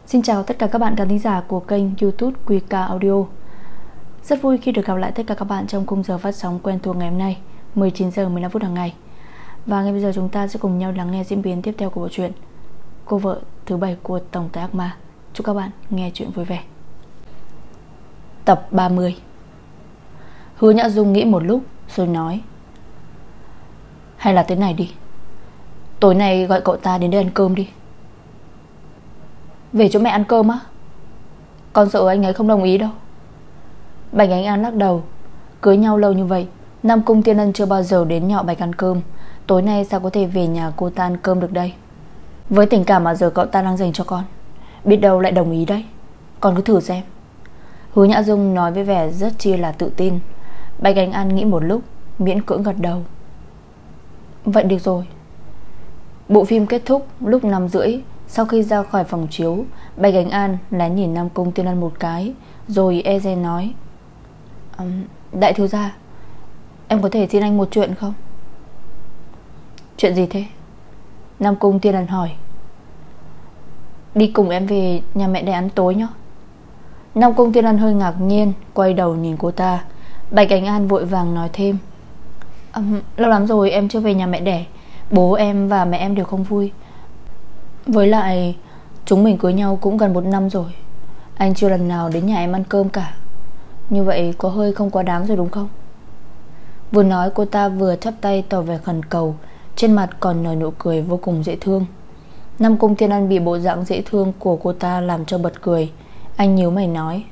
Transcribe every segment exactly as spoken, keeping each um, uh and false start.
Xin chào tất cả các bạn khán thính giả của kênh YouTube quy ca Audio. Rất vui khi được gặp lại tất cả các bạn trong khung giờ phát sóng quen thuộc ngày hôm nay, mười chín giờ mười lăm phút hàng ngày. Và ngay bây giờ chúng ta sẽ cùng nhau lắng nghe diễn biến tiếp theo của bộ truyện Cô vợ thứ bảy của tổng tài ác ma. Chúc các bạn nghe chuyện vui vẻ. Tập ba mươi. Hứa Nhã Dung nghĩ một lúc rồi nói: hay là thế này đi, tối nay gọi cậu ta đến đây ăn cơm đi. Về chỗ mẹ ăn cơm á? Con sợ anh ấy không đồng ý đâu. Bạch Ánh An lắc đầu. Cưới nhau lâu như vậy, Nam Cung Tiên Ân chưa bao giờ đến nhà Bạch ăn cơm. Tối nay sao có thể về nhà cô ta ăn cơm được đây? Với tình cảm mà giờ cậu ta đang dành cho con, biết đâu lại đồng ý đấy. Con cứ thử xem. Hứa Nhã Dung nói với vẻ rất chi là tự tin. Bạch Ánh An nghĩ một lúc, miễn cưỡng gật đầu. Vậy được rồi. Bộ phim kết thúc lúc năm rưỡi. Sau khi ra khỏi phòng chiếu, Bạch Ánh An lén nhìn Nam Cung Tiên Ân một cái, rồi e dè nói: um, đại thiếu gia, em có thể xin anh một chuyện không? Chuyện gì thế? Nam Cung Tiên Ân hỏi. Đi cùng em về nhà mẹ để ăn tối nhé. Nam Cung Tiên Ân hơi ngạc nhiên, quay đầu nhìn cô ta. Bạch Ánh An vội vàng nói thêm: um, lâu lắm rồi em chưa về nhà mẹ đẻ. Bố em và mẹ em đều không vui. Với lại chúng mình cưới nhau cũng gần một năm rồi, anh chưa lần nào đến nhà em ăn cơm cả. Như vậy có hơi không quá đáng rồi đúng không? Vừa nói cô ta vừa chắp tay tỏ vẻ khẩn cầu, trên mặt còn nở nụ cười vô cùng dễ thương. Nam Cung Tiên Ân bị bộ dạng dễ thương của cô ta làm cho bật cười. Anh nhíu mày nói: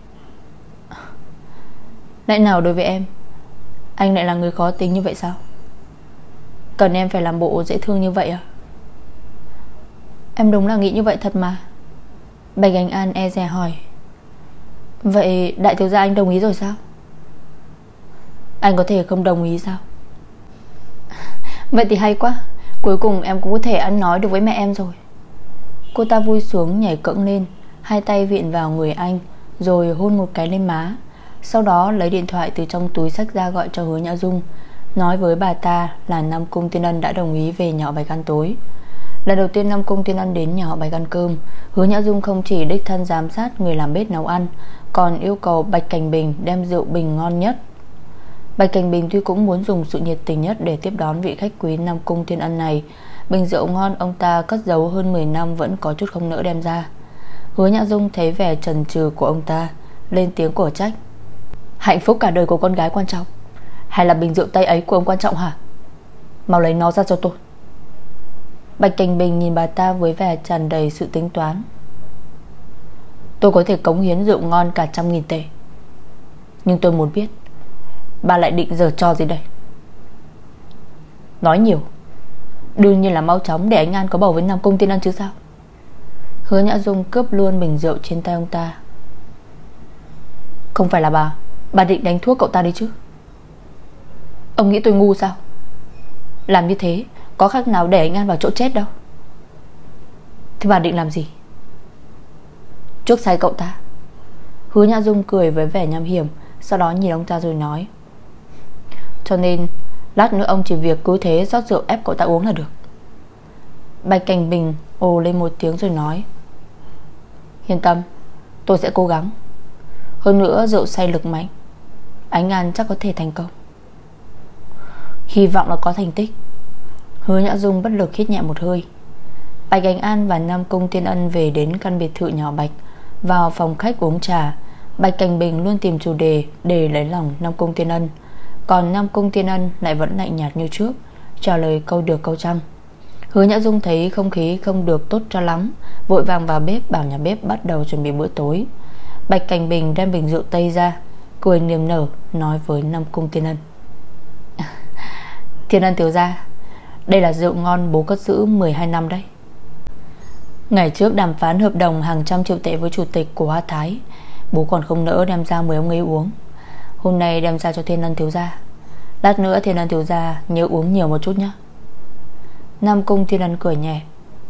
lẽ nào đối với em, anh lại là người khó tính như vậy sao? Cần em phải làm bộ dễ thương như vậy à? Em đúng là nghĩ như vậy thật mà. Bạch Ánh An e dè hỏi. Vậy đại thiếu gia anh đồng ý rồi sao? Anh có thể không đồng ý sao? Vậy thì hay quá. Cuối cùng em cũng có thể ăn nói được với mẹ em rồi. Cô ta vui sướng nhảy cẫng lên, hai tay viện vào người anh, rồi hôn một cái lên má. Sau đó lấy điện thoại từ trong túi xách ra gọi cho Hứa Nhã Dung, nói với bà ta là Nam Cung Tiên Ân đã đồng ý về nhà họ Bạch ăn tối. Lần đầu tiên Nam Cung Tiên Ân đến nhà họ Bạch ăn cơm, Hứa Nhã Dung không chỉ đích thân giám sát người làm bếp nấu ăn, còn yêu cầu Bạch Cảnh Bình đem rượu bình ngon nhất. Bạch Cảnh Bình tuy cũng muốn dùng sự nhiệt tình nhất để tiếp đón vị khách quý Nam Cung Tiên Ân này, bình rượu ngon ông ta cất giấu hơn mười năm vẫn có chút không nỡ đem ra. Hứa Nhã Dung thấy vẻ chần chừ của ông ta, lên tiếng cổ trách: hạnh phúc cả đời của con gái quan trọng, hay là bình rượu Tây ấy của ông quan trọng hả? Mau lấy nó ra cho tôi. Bạch Cảnh Bình nhìn bà ta với vẻ tràn đầy sự tính toán. Tôi có thể cống hiến rượu ngon cả trăm nghìn tệ, nhưng tôi muốn biết bà lại định giở trò gì đây? Nói nhiều, đương nhiên là mau chóng để Ánh An có bầu với Nam Cung Tiên Ân chứ sao? Hứa Nhã Dung cướp luôn bình rượu trên tay ông ta. Không phải là bà Bà định đánh thuốc cậu ta đi chứ? Ông nghĩ tôi ngu sao? Làm như thế có khác nào để Ánh An vào chỗ chết đâu. Thế bà định làm gì? Trước say cậu ta. Hứa Nhã Dung cười với vẻ nham hiểm, sau đó nhìn ông ta rồi nói: cho nên lát nữa ông chỉ việc cứ thế rót rượu ép cậu ta uống là được. Bạch Cảnh Bình ồ lên một tiếng rồi nói: yên tâm, tôi sẽ cố gắng. Hơn nữa rượu say lực mạnh, Ánh An chắc có thể thành công. Hy vọng là có thành tích. Hứa Nhã Dung bất lực hít nhẹ một hơi. Bạch Ánh An và Nam Cung Tiên Ân về đến căn biệt thự nhỏ Bạch. Vào phòng khách uống trà, Bạch Cảnh Bình luôn tìm chủ đề để lấy lòng Nam Cung Tiên Ân, còn Nam Cung Tiên Ân lại vẫn lạnh nhạt như trước, trả lời câu được câu trăm. Hứa Nhã Dung thấy không khí không được tốt cho lắm, vội vàng vào bếp bảo nhà bếp bắt đầu chuẩn bị bữa tối. Bạch Cảnh Bình đem bình rượu Tây ra, cười niềm nở nói với Nam Cung Tiên Ân: Tiên Ân thiếu gia, đây là rượu ngon bố cất giữ mười hai năm đấy. Ngày trước đàm phán hợp đồng hàng trăm triệu tệ với chủ tịch của Hoa Thái, bố còn không nỡ đem ra mời ông ấy uống. Hôm nay đem ra cho Thiên Ân thiếu gia. Lát nữa Thiên Ân thiếu gia nhớ uống nhiều một chút nhé. Nam Cung Thiên Ân cười nhẹ: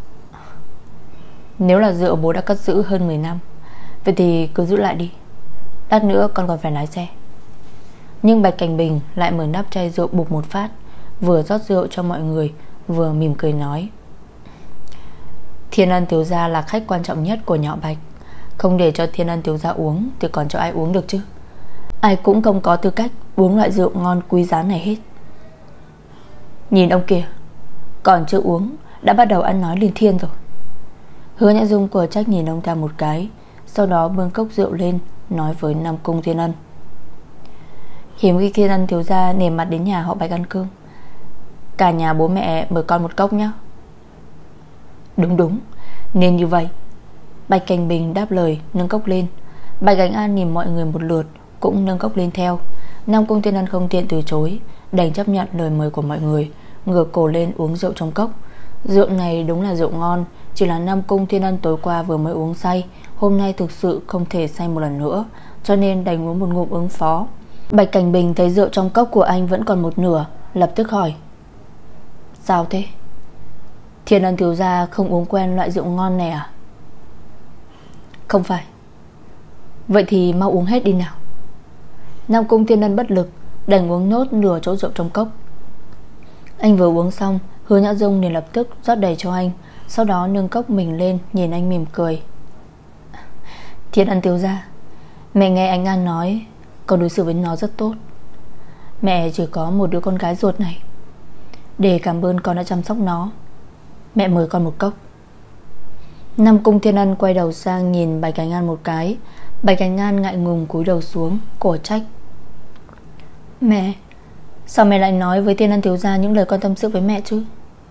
nếu là rượu bố đã cất giữ hơn mười năm, vậy thì cứ giữ lại đi. Lát nữa con còn phải lái xe. Nhưng Bạch Cảnh Bình lại mở nắp chai rượu bục một phát, vừa rót rượu cho mọi người, vừa mỉm cười nói: Thiên Ân thiếu gia là khách quan trọng nhất của nhỏ Bạch, Không để cho Thiên Ân thiếu gia uống thì còn cho ai uống được chứ? Ai cũng không có tư cách uống loại rượu ngon quý giá này hết. Nhìn ông kìa, còn chưa uống đã bắt đầu ăn nói linh thiên rồi. Hứa Nhã Dung của trách nhìn ông ta một cái, sau đó bưng cốc rượu lên, nói với Nam Cung Thiên Ân: Hiếm khi Thiên Ân thiếu gia nể mặt đến nhà họ Bạch ăn cơm, cả nhà bố mẹ mời con một cốc nhé. Đúng đúng, nên như vậy. Bạch Cảnh Bình đáp lời, nâng cốc lên. Bạch Cảnh An nhìn mọi người một lượt, cũng nâng cốc lên theo. Nam Cung Thiên Ân không tiện từ chối, đành chấp nhận lời mời của mọi người, ngửa cổ lên uống rượu trong cốc. Rượu này đúng là rượu ngon, chỉ là Nam Cung Thiên Ân tối qua vừa mới uống say, hôm nay thực sự không thể say một lần nữa, cho nên đành uống một ngụm ứng phó. Bạch Cảnh Bình thấy rượu trong cốc của anh vẫn còn một nửa, lập tức hỏi: Sao thế? Thiên Ân thiếu gia không uống quen loại rượu ngon này à? Không phải. Vậy thì mau uống hết đi nào. Nam Cung Thiên Ân bất lực, đành uống nốt nửa chỗ rượu trong cốc. Anh vừa uống xong, Hứa Nhã Dung liền lập tức rót đầy cho anh, sau đó nâng cốc mình lên, nhìn anh mỉm cười: Thiên Ân thiếu gia, mẹ nghe anh An nói con đối xử với nó rất tốt. Mẹ chỉ có một đứa con gái ruột này, để cảm ơn con đã chăm sóc nó, mẹ mời con một cốc. Nam Cung Thiên Ân quay đầu sang nhìn Bạch Cảnh An một cái. Bạch Cảnh An ngại ngùng cúi đầu xuống, cổ trách: Mẹ, sao mẹ lại nói với Thiên Ân thiếu gia những lời con tâm sự với mẹ chứ?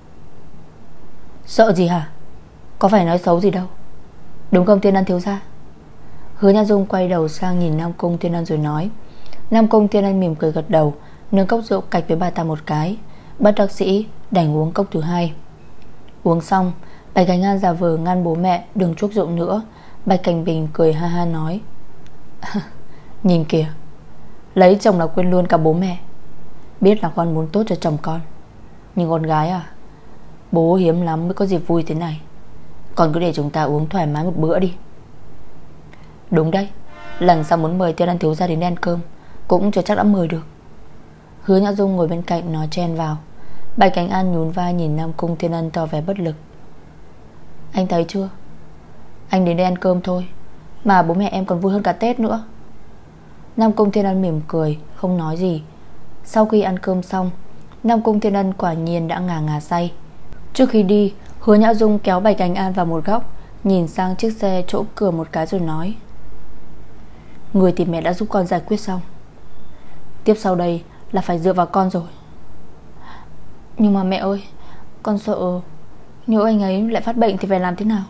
Sợ gì hả? Có phải nói xấu gì đâu, đúng không Thiên Ân thiếu gia? Hứa Nhã Dung quay đầu sang nhìn Nam Cung Thiên Ân rồi nói. Nam Cung Thiên Ân mỉm cười gật đầu, nâng cốc rượu cạch với bà ta một cái, bất đắc dĩ đành uống cốc thứ hai. Uống xong, Bạch Cảnh An giả vờ ngăn bố mẹ đừng chuốc rượu nữa. Bạch Cảnh Bình cười ha ha nói: Nhìn kìa, lấy chồng là quên luôn cả bố mẹ. Biết là con muốn tốt cho chồng con, nhưng con gái à, bố hiếm lắm mới có dịp vui thế này. Con cứ để chúng ta uống thoải mái một bữa đi. Đúng đấy, lần sau muốn mời Thiên Ân thiếu gia đến ăn cơm cũng chưa chắc đã mời được. Hứa Nhã Dung ngồi bên cạnh nói chen vào. Bạch Cảnh An nhún vai nhìn Nam Cung Thiên Ân tỏ vẻ bất lực. Anh thấy chưa, anh đến đây ăn cơm thôi mà bố mẹ em còn vui hơn cả Tết nữa. Nam Cung Thiên Ân mỉm cười, không nói gì. Sau khi ăn cơm xong, Nam Cung Thiên Ân quả nhiên đã ngà ngà say. Trước khi đi, Hứa Nhã Dung kéo Bạch Cảnh An vào một góc, nhìn sang chiếc xe chỗ cửa một cái rồi nói: Người thì mẹ đã giúp con giải quyết xong, tiếp sau đây là phải dựa vào con rồi. Nhưng mà mẹ ơi, con sợ nếu anh ấy lại phát bệnh thì phải làm thế nào?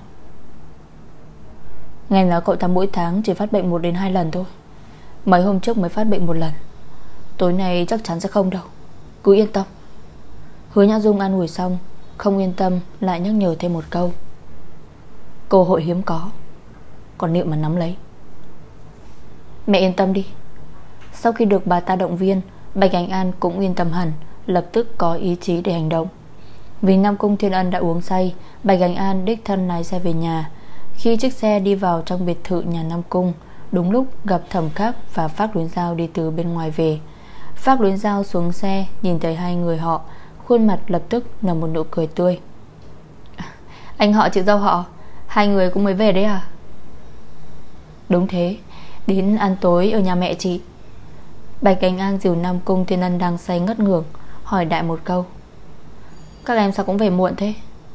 Nghe nói cậu ta mỗi tháng chỉ phát bệnh một đến hai lần thôi. Mấy hôm trước mới phát bệnh một lần, tối nay chắc chắn sẽ không đâu, cứ yên tâm. Hứa Nhã Dung an ủi xong, không yên tâm lại nhắc nhở thêm một câu: Cơ hội hiếm có, còn liệu mà nắm lấy. Mẹ yên tâm đi. Sau khi được bà ta động viên, Bạch Cảnh An cũng yên tâm hẳn, lập tức có ý chí để hành động. Vì Nam Cung Thiên Ân đã uống say, Bạch Cảnh An đích thân lái xe về nhà. Khi chiếc xe đi vào trong biệt thự nhà Nam Cung, đúng lúc gặp Thẩm Khắc và Phác Luyến Giao đi từ bên ngoài về. Phác Luyến Giao xuống xe, nhìn thấy hai người họ, khuôn mặt lập tức nở một nụ cười tươi. Anh họ chị dâu họ, hai người cũng mới về đấy à? Đúng thế, đến ăn tối ở nhà mẹ chị. Bạch Cảnh An dìu Nam Cung Thiên Ân đang say ngất ngưởng, hỏi đại một câu: Các em sao cũng về muộn thế?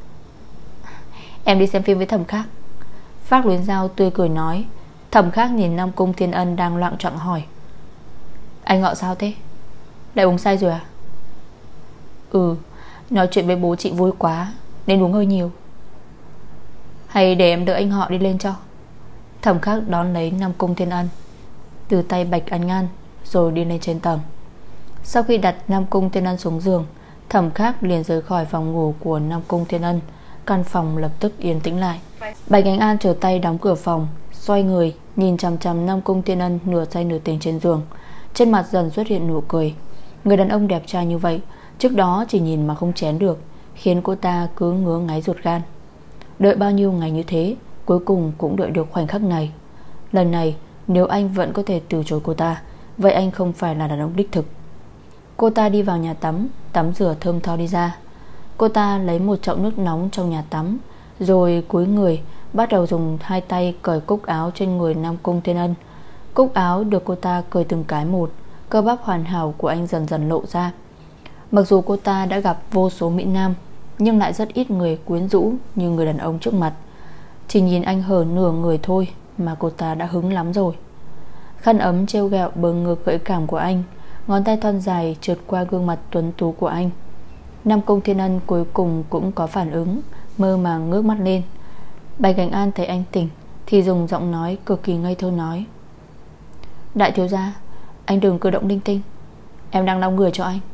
Em đi xem phim với Thẩm Khắc. Phác Luyến Giao tươi cười nói. Thẩm Khắc nhìn Nam Cung Thiên Ân đang loạng choạng hỏi: Anh họ sao thế? Lại uống say rồi à? Ừ, nói chuyện với bố chị vui quá nên uống hơi nhiều. Hay để em đợi anh họ đi lên cho. Thẩm Khắc đón lấy Nam Cung Thiên Ân từ tay Bạch Cảnh An rồi đi lên trên tầng. Sau khi đặt Nam Cung Thiên Ân xuống giường, Thẩm Khắc liền rời khỏi phòng ngủ của Nam Cung Thiên Ân. Căn phòng lập tức yên tĩnh lại. Bạch Cảnh An trở tay đóng cửa phòng, xoay người nhìn chằm chằm Nam Cung Thiên Ân nửa say nửa tỉnh trên giường. Trên mặt dần xuất hiện nụ cười. Người đàn ông đẹp trai như vậy, trước đó chỉ nhìn mà không chén được, khiến cô ta cứ ngứa ngáy ruột gan. Đợi bao nhiêu ngày như thế, cuối cùng cũng đợi được khoảnh khắc này. Lần này nếu anh vẫn có thể từ chối cô ta, vậy anh không phải là đàn ông đích thực. Cô ta đi vào nhà tắm, tắm rửa thơm tho đi ra. Cô ta lấy một chậu nước nóng trong nhà tắm, rồi cúi người bắt đầu dùng hai tay cởi cúc áo trên người Nam Cung Thiên Ân. Cúc áo được cô ta cởi từng cái một, cơ bắp hoàn hảo của anh dần dần lộ ra. Mặc dù cô ta đã gặp vô số mỹ nam, nhưng lại rất ít người quyến rũ như người đàn ông trước mặt. Chỉ nhìn anh hở nửa người thôi mà cô ta đã hứng lắm rồi. Khăn ấm trêu ghẹo bờ ngực gợi cảm của anh, ngón tay thon dài trượt qua gương mặt tuấn tú của anh. Nam Cung Thiên Ân cuối cùng cũng có phản ứng, mơ màng ngước mắt lên. Bạch Cảnh An thấy anh tỉnh thì dùng giọng nói cực kỳ ngây thơ nói: Đại thiếu gia, anh đừng cử động linh tinh, em đang lau người cho anh.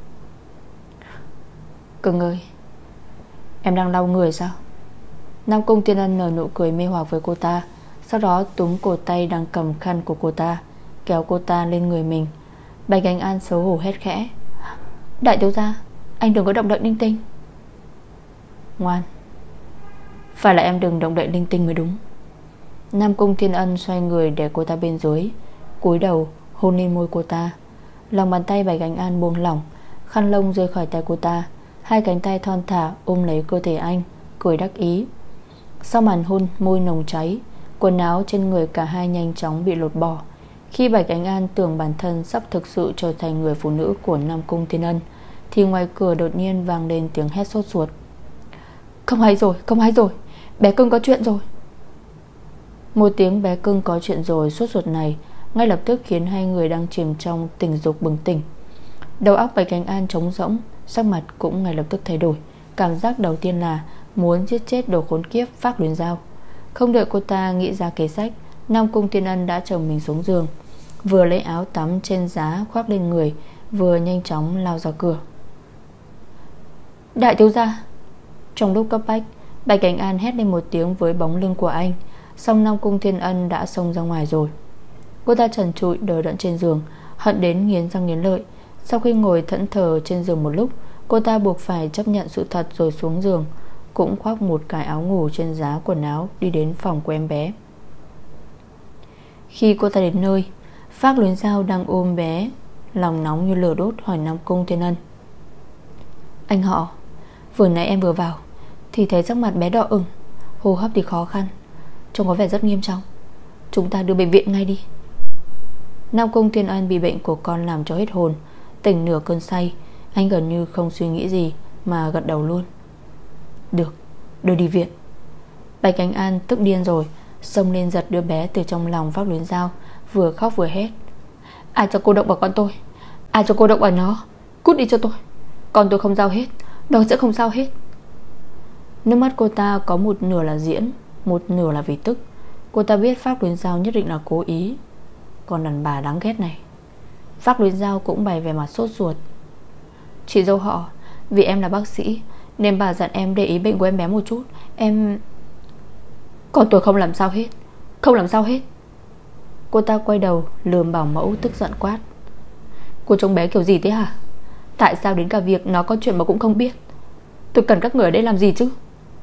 Cưng ơi, em đang lau người sao? Nam Cung Thiên Ân nở nụ cười mê hoặc với cô ta, sau đó túm cổ tay đang cầm khăn của cô ta, kéo cô ta lên người mình. Bạch Cảnh An xấu hổ hét khẽ: Đại thiếu gia, anh đừng có động đậy linh tinh. Ngoan, phải là em đừng động đậy linh tinh mới đúng. Nam Cung Thiên Ân xoay người để cô ta bên dưới, cúi đầu hôn lên môi cô ta. Lòng bàn tay Bạch Cảnh An buông lỏng, khăn lông rơi khỏi tay cô ta. Hai cánh tay thon thả ôm lấy cơ thể anh, cười đắc ý. Sau màn hôn môi nồng cháy, quần áo trên người cả hai nhanh chóng bị lột bỏ. Khi Bạch Cảnh An tưởng bản thân sắp thực sự trở thành người phụ nữ của Nam Cung Thiên Ân, thì ngoài cửa đột nhiên vang lên tiếng hét sốt ruột: Không hay rồi, không hay rồi, bé cưng có chuyện rồi. Một tiếng bé cưng có chuyện rồi sốt ruột này ngay lập tức khiến hai người đang chìm trong tình dục bừng tỉnh. Đầu óc Bạch Cảnh An trống rỗng, sắc mặt cũng ngay lập tức thay đổi. Cảm giác đầu tiên là muốn giết chết đồ khốn kiếp Phác Luyến Giao. Không đợi cô ta nghĩ ra kế sách, Nam Cung Thiên Ân đã chồng mình xuống giường, vừa lấy áo tắm trên giá khoác lên người, vừa nhanh chóng lao ra cửa. Đại thiếu gia! Trong lúc cấp bách, Bạch Cảnh An hét lên một tiếng với bóng lưng của anh, song Nam Cung Thiên Ân đã xông ra ngoài rồi. Cô ta trần trụi đờ đẫn trên giường, hận đến nghiến răng nghiến lợi. Sau khi ngồi thẫn thờ trên giường một lúc, cô ta buộc phải chấp nhận sự thật rồi xuống giường, cũng khoác một cái áo ngủ trên giá quần áo, đi đến phòng của em bé. Khi cô ta đến nơi, Phác Luyến Giao đang ôm bé, lòng nóng như lửa đốt, hỏi Nam Cung Thiên Ân: Anh họ, vừa nãy em vừa vào thì thấy sắc mặt bé đỏ ửng, hô hấp thì khó khăn, trông có vẻ rất nghiêm trọng, chúng ta đưa bệnh viện ngay đi. Nam Cung Thiên Ân bị bệnh của con làm cho hết hồn, tỉnh nửa cơn say. Anh gần như không suy nghĩ gì mà gật đầu luôn: Được, đưa đi viện. Bạch Cảnh An tức điên rồi, xông lên giật đứa bé từ trong lòng Phác Luyến Giao, vừa khóc vừa hét: Ai cho cô động vào con tôi? Ai cho cô động vào nó? Cút đi cho tôi. Con tôi không sao hết, nó sẽ không sao hết. Nước mắt cô ta có một nửa là diễn, một nửa là vì tức. Cô ta biết Phác Luyến Giao nhất định là cố ý. Còn đàn bà đáng ghét này. Phác Luyến Giao cũng bày vẻ mặt sốt ruột: Chị dâu họ, vì em là bác sĩ nên bà dặn em để ý bệnh của em bé một chút. Em... Còn tôi không làm sao hết, không làm sao hết. Cô ta quay đầu lườm bảo mẫu tức giận quát: Cô trông bé kiểu gì thế hả? Tại sao đến cả việc nó có chuyện mà cũng không biết? Tôi cần các người ở đây làm gì chứ?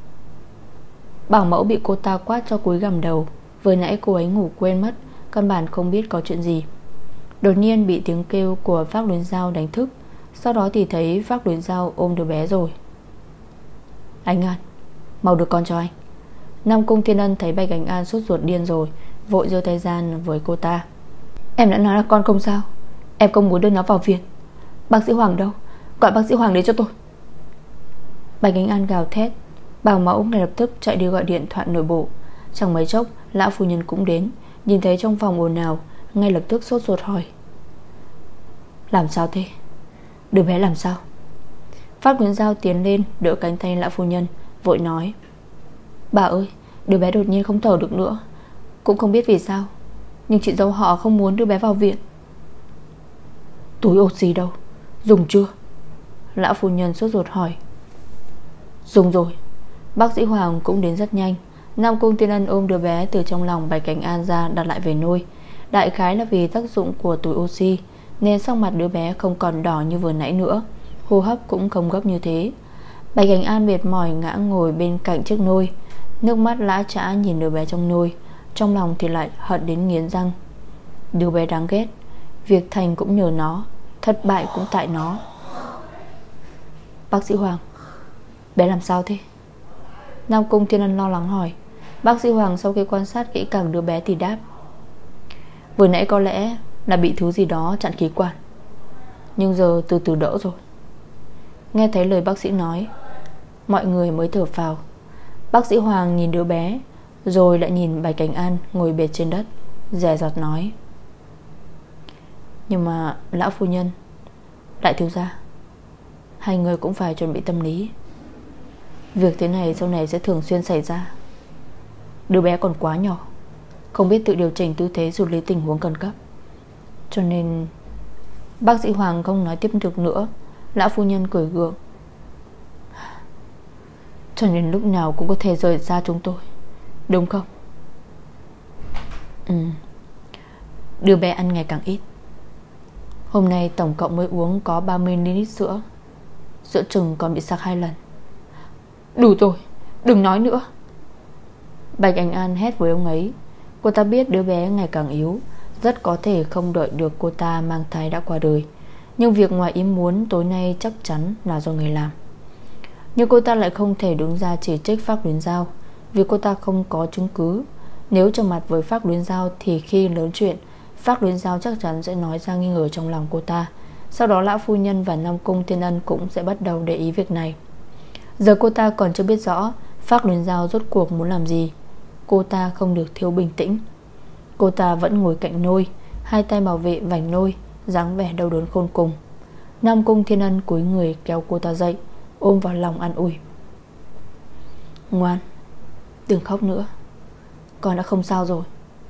Bảo mẫu bị cô ta quát cho cúi gằm đầu. Vừa nãy cô ấy ngủ quên mất, căn bản không biết có chuyện gì. Đột nhiên bị tiếng kêu của Phác Luyến Giao đánh thức. Sau đó thì thấy Phác Luyến Giao ôm đứa bé rồi. Anh An, mau đưa con cho anh. Nam Cung Thiên Ân thấy Bạch Cảnh An sốt ruột điên rồi, vội giơ tay ra với cô ta: Em đã nói là con không sao, em không muốn đưa nó vào viện. Bác sĩ Hoàng đâu? Gọi bác sĩ Hoàng đến cho tôi. Bạch Cảnh An gào thét. Bảo mẫu ngay lập tức chạy đi gọi điện thoại nội bộ. Chẳng mấy chốc lão phu nhân cũng đến, nhìn thấy trong phòng ồn ào, ngay lập tức sốt ruột hỏi: Làm sao thế? Đứa bé làm sao? Phác Luyến Giao tiến lên đỡ cánh tay lão phu nhân, vội nói: Bà ơi, đứa bé đột nhiên không thở được nữa, cũng không biết vì sao, nhưng chị dâu họ không muốn đưa bé vào viện. Túi oxy đâu? Dùng chưa? Lão phu nhân sốt ruột hỏi. Dùng rồi. Bác sĩ Hoàng cũng đến rất nhanh. Nam Cung Thiên Ân ôm đứa bé từ trong lòng Bạch Cảnh An ra đặt lại về nôi. Đại khái là vì tác dụng của túi oxy nên sắc mặt đứa bé không còn đỏ như vừa nãy nữa, hô hấp cũng không gấp như thế. Bạch Cảnh An mệt mỏi ngã ngồi bên cạnh chiếc nôi, nước mắt lã chã nhìn đứa bé trong nôi, trong lòng thì lại hận đến nghiến răng. Đứa bé đáng ghét, việc thành cũng nhờ nó, thất bại cũng tại nó. Bác sĩ Hoàng, bé làm sao thế? Nam Cung Thiên Ân lo lắng hỏi. Bác sĩ Hoàng sau khi quan sát kỹ càng đứa bé thì đáp: vừa nãy có lẽ là bị thứ gì đó chặn khí quản, nhưng giờ từ từ đỡ rồi. Nghe thấy lời bác sĩ nói, mọi người mới thở phào. Bác sĩ Hoàng nhìn đứa bé, rồi lại nhìn Bạch Cảnh An ngồi bệt trên đất, dè dặt nói: nhưng mà lão phu nhân, đại thiếu gia, hai người cũng phải chuẩn bị tâm lý. Việc thế này sau này sẽ thường xuyên xảy ra. Đứa bé còn quá nhỏ, không biết tự điều chỉnh tư thế xử lý tình huống khẩn cấp. Cho nên bác sĩ Hoàng không nói tiếp được nữa. Lão phu nhân cười gượng: cho nên lúc nào cũng có thể rời xa chúng tôi, đúng không? Ừ. Đứa bé ăn ngày càng ít. Hôm nay tổng cộng mới uống có ba mươi mi li lít sữa. Sữa chừng còn bị sặc hai lần. Đủ rồi, đừng nói nữa. Bạch Anh An hét với ông ấy. Cô ta biết đứa bé ngày càng yếu, rất có thể không đợi được cô ta mang thai đã qua đời. Nhưng việc ngoài ý muốn tối nay chắc chắn là do người làm. Nhưng cô ta lại không thể đứng ra chỉ trích Phác Luyến Giao, vì cô ta không có chứng cứ. Nếu trở mặt với Phác Luyến Giao thì khi lớn chuyện, Phác Luyến Giao chắc chắn sẽ nói ra nghi ngờ trong lòng cô ta. Sau đó lão phu nhân và Nam Cung Thiên Ân cũng sẽ bắt đầu để ý việc này. Giờ cô ta còn chưa biết rõ Phác Luyến Giao rốt cuộc muốn làm gì. Cô ta không được thiếu bình tĩnh. Cô ta vẫn ngồi cạnh nôi, hai tay bảo vệ vành nôi, dáng vẻ đau đớn khôn cùng. Nam Cung Thiên Ân cúi người kéo cô ta dậy, ôm vào lòng an ủi: ngoan, đừng khóc nữa, con đã không sao rồi.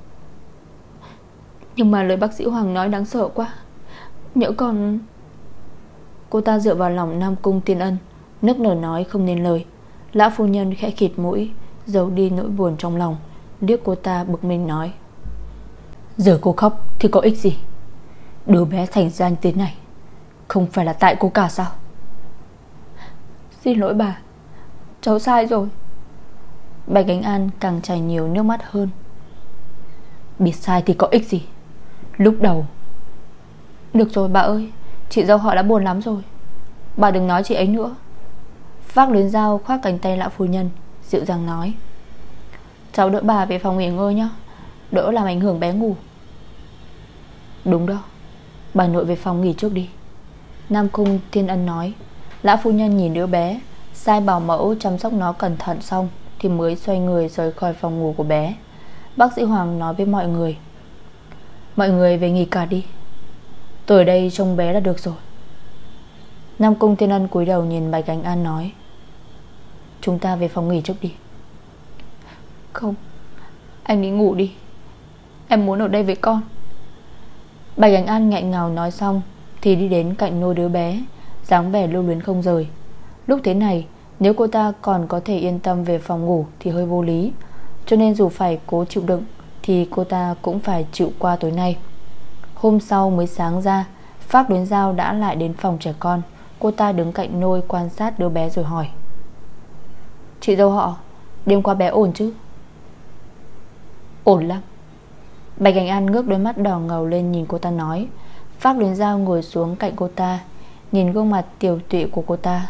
Nhưng mà lời bác sĩ Hoàng nói đáng sợ quá, nhỡ con... Cô ta dựa vào lòng Nam Cung Thiên Ân, nức nở nói không nên lời. Lão phu nhân khẽ khịt mũi, giấu đi nỗi buồn trong lòng, liếc cô ta bực mình nói: giờ cô khóc thì có ích gì? Đứa bé thành ra như thế này không phải là tại cô cả sao? Xin lỗi bà, cháu sai rồi. Bạch Ánh An càng chảy nhiều nước mắt hơn. Biết sai thì có ích gì? Lúc đầu... Được rồi bà ơi, chị dâu họ đã buồn lắm rồi, bà đừng nói chị ấy nữa. Phác Luyến Giao khoác cánh tay lão phu nhân, dịu dàng nói: cháu đỡ bà về phòng nghỉ ngơi nhé, đỡ làm ảnh hưởng bé ngủ. Đúng đó, bà nội về phòng nghỉ trước đi, Nam Cung Thiên Ân nói. Lão phu nhân nhìn đứa bé, sai bảo mẫu chăm sóc nó cẩn thận xong thì mới xoay người rời khỏi phòng ngủ của bé. Bác sĩ Hoàng nói với mọi người: mọi người về nghỉ cả đi, tôi ở đây trông bé là được rồi. Nam Cung Thiên Ân cúi đầu nhìn Bạch Ánh An nói: chúng ta về phòng nghỉ trước đi. Không, anh đi ngủ đi, em muốn ở đây với con. Bạch Ánh An nghẹn ngào nói xong thì đi đến cạnh nôi đứa bé, dáng vẻ lưu luyến không rời. Lúc thế này, nếu cô ta còn có thể yên tâm về phòng ngủ thì hơi vô lý. Cho nên dù phải cố chịu đựng thì cô ta cũng phải chịu qua tối nay. Hôm sau mới sáng ra, Phác Luyến Giao đã lại đến phòng trẻ con. Cô ta đứng cạnh nôi quan sát đứa bé rồi hỏi: chị dâu họ, đêm qua bé ổn chứ? Ổn lắm. Bạch Ánh An ngước đôi mắt đỏ ngầu lên nhìn cô ta nói. Phác Luyến Giao ngồi xuống cạnh cô ta, nhìn gương mặt tiều tụy của cô ta.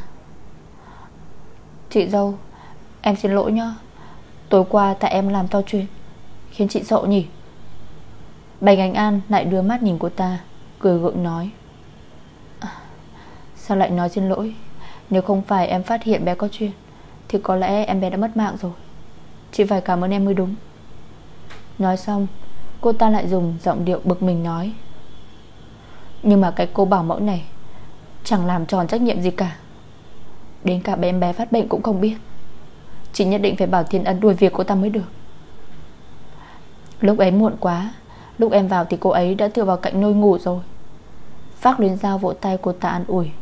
Chị dâu, em xin lỗi nhá, tối qua tại em làm to chuyện khiến chị sợ nhỉ? Bạch Ánh An lại đưa mắt nhìn cô ta, cười gượng nói: à, sao lại nói xin lỗi? Nếu không phải em phát hiện bé có chuyện thì có lẽ em bé đã mất mạng rồi. Chị phải cảm ơn em mới đúng. Nói xong, cô ta lại dùng giọng điệu bực mình nói: nhưng mà cái cô bảo mẫu này chẳng làm tròn trách nhiệm gì cả, đến cả bé em bé phát bệnh cũng không biết. Chị nhất định phải bảo Thiên Ân đuổi việc cô ta mới được. Lúc ấy muộn quá, lúc em vào thì cô ấy đã tựa vào cạnh nôi ngủ rồi. Phác Luyến Giao vỗ tay cô ta an ủi: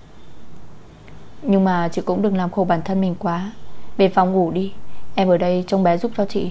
nhưng mà chị cũng đừng làm khổ bản thân mình quá. Về phòng ngủ đi, em ở đây trông bé giúp cho chị.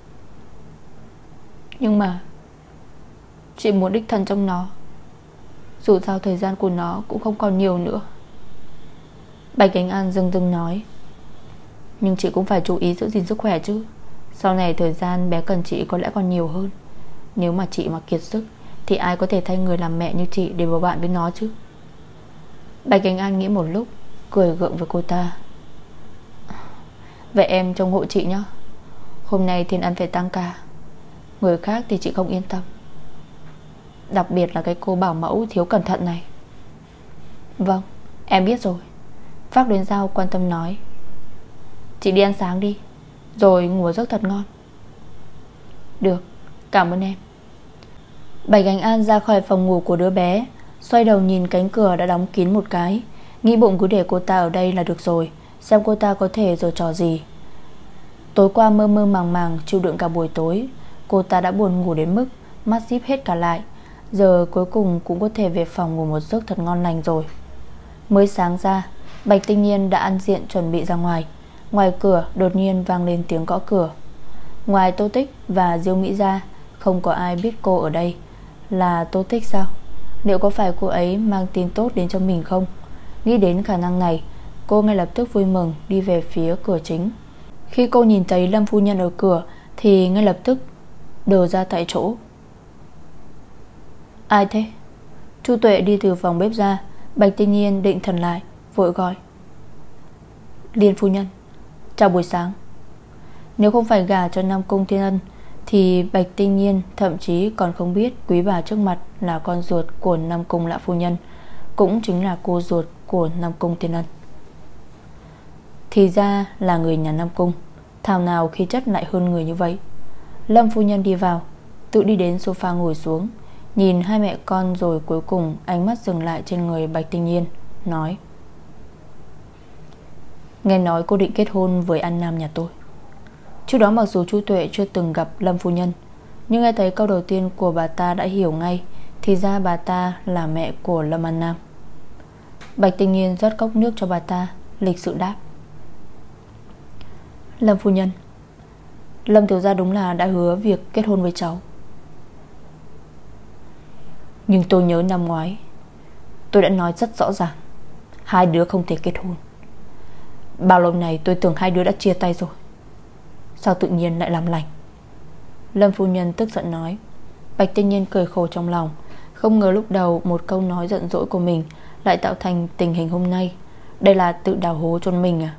Nhưng mà chị muốn đích thân trông nó, dù sao thời gian của nó cũng không còn nhiều nữa. Bạch Ánh An dưng dưng nói: nhưng chị cũng phải chú ý giữ gìn sức khỏe chứ. Sau này thời gian bé cần chị có lẽ còn nhiều hơn. Nếu mà chị mà kiệt sức thì ai có thể thay người làm mẹ như chị để bầu bạn với nó chứ? Bạch Ánh An nghĩ một lúc, cười gượng với cô ta: vậy em trông hộ chị nhé. Hôm nay Thiên Ân phải tăng ca, người khác thì chị không yên tâm, đặc biệt là cái cô bảo mẫu thiếu cẩn thận này. Vâng, em biết rồi. Phác Luyến Giao quan tâm nói. Chị đi ăn sáng đi, rồi ngủ giấc thật ngon. Được, cảm ơn em. Bạch Ánh An ra khỏi phòng ngủ của đứa bé, xoay đầu nhìn cánh cửa đã đóng kín một cái, nghĩ bụng cứ để cô ta ở đây là được rồi, xem cô ta có thể giở trò gì. Tối qua mơ mơ màng màng chịu đựng cả buổi tối, cô ta đã buồn ngủ đến mức mắt díp hết cả lại. Giờ cuối cùng cũng có thể về phòng ngủ một giấc thật ngon lành rồi. Mới sáng ra, Bạch Tinh Nhiên đã ăn diện chuẩn bị ra ngoài. Ngoài cửa đột nhiên vang lên tiếng gõ cửa. Ngoài Tô Tích và Diêu Mỹ ra, không có ai biết cô ở đây. Là Tô Tích sao? Liệu có phải cô ấy mang tin tốt đến cho mình không? Nghĩ đến khả năng này, cô ngay lập tức vui mừng đi về phía cửa chính. Khi cô nhìn thấy Lâm phu nhân ở cửa thì ngay lập tức đờ ra tại chỗ. Ai thế? Chu Tuệ đi từ phòng bếp ra. Bạch Tinh Nhiên định thần lại, vội gọi. Liên phu nhân, chào buổi sáng. Nếu không phải gả cho Nam Cung Thiên Ân thì Bạch Tinh Nhiên thậm chí còn không biết quý bà trước mặt là con ruột của Nam Cung Lạ phu nhân, cũng chính là cô ruột của Nam Cung Thiên Ân. Thì ra là người nhà Nam Cung, thảo nào khí chất lại hơn người như vậy. Lâm phu nhân đi vào, tự đi đến sofa ngồi xuống, nhìn hai mẹ con rồi cuối cùng ánh mắt dừng lại trên người Bạch Tinh Nhiên, nói. Nghe nói cô định kết hôn với An Nam nhà tôi. Trước đó mặc dù Chu Tuệ chưa từng gặp Lâm phu nhân, nhưng nghe thấy câu đầu tiên của bà ta đã hiểu ngay, thì ra bà ta là mẹ của Lâm An Nam. Bạch Tinh Nhiên rót cốc nước cho bà ta, lịch sự đáp. Lâm phu nhân, Lâm thiếu gia đúng là đã hứa việc kết hôn với cháu. Nhưng tôi nhớ năm ngoái tôi đã nói rất rõ ràng, hai đứa không thể kết hôn. Bao lâu này tôi tưởng hai đứa đã chia tay rồi, sao tự nhiên lại làm lành? Lâm phu nhân tức giận nói. Bạch Tinh Nhiên cười khổ trong lòng, không ngờ lúc đầu một câu nói giận dỗi của mình lại tạo thành tình hình hôm nay. Đây là tự đào hố chôn mình à?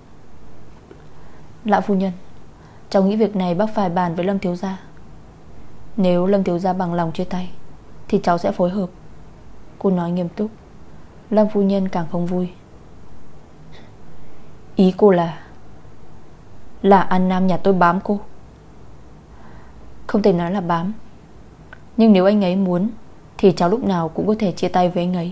Lão phu nhân, cháu nghĩ việc này bác phải bàn với Lâm thiếu gia. Nếu Lâm thiếu gia bằng lòng chia tay thì cháu sẽ phối hợp. Cô nói nghiêm túc. Lâm phu nhân càng không vui. Ý cô là Là An Nam nhà tôi bám cô? Không thể nói là bám, nhưng nếu anh ấy muốn thì cháu lúc nào cũng có thể chia tay với anh ấy.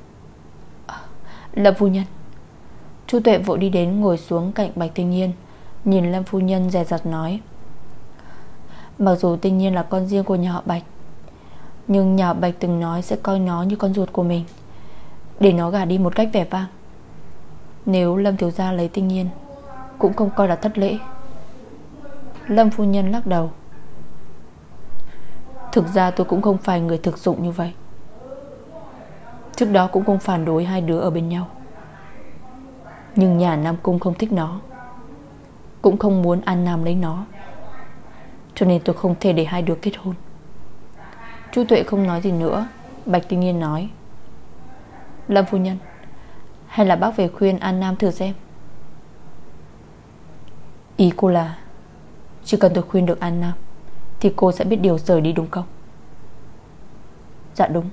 Lâm phu nhân. Chu Tuệ vội đi đến ngồi xuống cạnh Bạch Tinh Nhiên, nhìn Lâm phu nhân dè dặt nói. Mặc dù Tinh Nhiên là con riêng của nhà họ Bạch, nhưng nhà họ Bạch từng nói sẽ coi nó như con ruột của mình, để nó gả đi một cách vẻ vang. Nếu Lâm thiếu gia lấy Tinh Nhiên cũng không coi là thất lễ. Lâm phu nhân lắc đầu. Thực ra tôi cũng không phải người thực dụng như vậy. Trước đó cũng không phản đối hai đứa ở bên nhau, nhưng nhà Nam Cung không thích nó, cũng không muốn An Nam lấy nó, cho nên tôi không thể để hai đứa kết hôn. Chu Tuệ không nói gì nữa. Bạch Tinh Nhiên nói. Lâm phu nhân, hay là bác về khuyên An Nam thử xem. Ý cô là chỉ cần tôi khuyên được An Nam thì cô sẽ biết điều rời đi đúng không? Dạ đúng.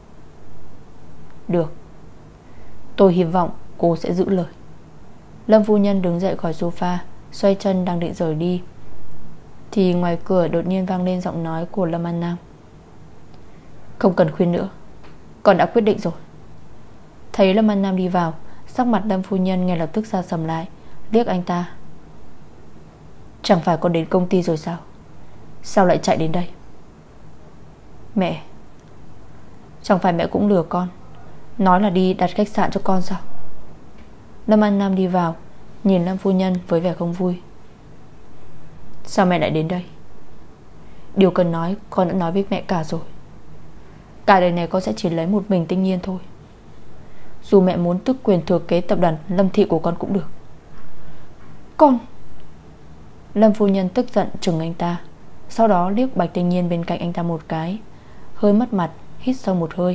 Được, tôi hy vọng cô sẽ giữ lời. Lâm phu nhân đứng dậy khỏi sofa, xoay chân đang định rời đi thì ngoài cửa đột nhiên vang lên giọng nói của Lâm An Nam. Không cần khuyên nữa, con đã quyết định rồi. Thấy Lâm An Nam đi vào, sắc mặt Lâm phu nhân ngay lập tức xa sầm lại, liếc anh ta. Chẳng phải con đến công ty rồi sao? Sao lại chạy đến đây? Mẹ, chẳng phải mẹ cũng lừa con, nói là đi đặt khách sạn cho con sao? Lâm An Nam đi vào, nhìn Lâm phu nhân với vẻ không vui. Sao mẹ lại đến đây? Điều cần nói con đã nói với mẹ cả rồi. Cả đời này con sẽ chỉ lấy một mình Tinh Nhiên thôi. Dù mẹ muốn tước quyền thừa kế tập đoàn Lâm thị của con cũng được. Con... Lâm phu nhân tức giận trừng anh ta, sau đó liếc Bạch Tinh Nhiên bên cạnh anh ta một cái, hơi mất mặt, hít sâu một hơi.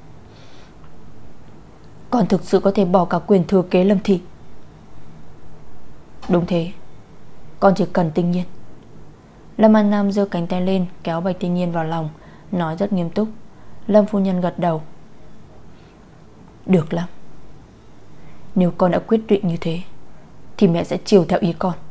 Con thực sự có thể bỏ cả quyền thừa kế Lâm thị? Đúng thế, con chỉ cần Tinh Nhiên, Lâm An Nam giơ cánh tay lên kéo Bạch Tinh Nhiên vào lòng, nói rất nghiêm túc. Lâm phu nhân gật đầu. Được lắm. Nếu con đã quyết định như thế thì mẹ sẽ chiều theo ý con.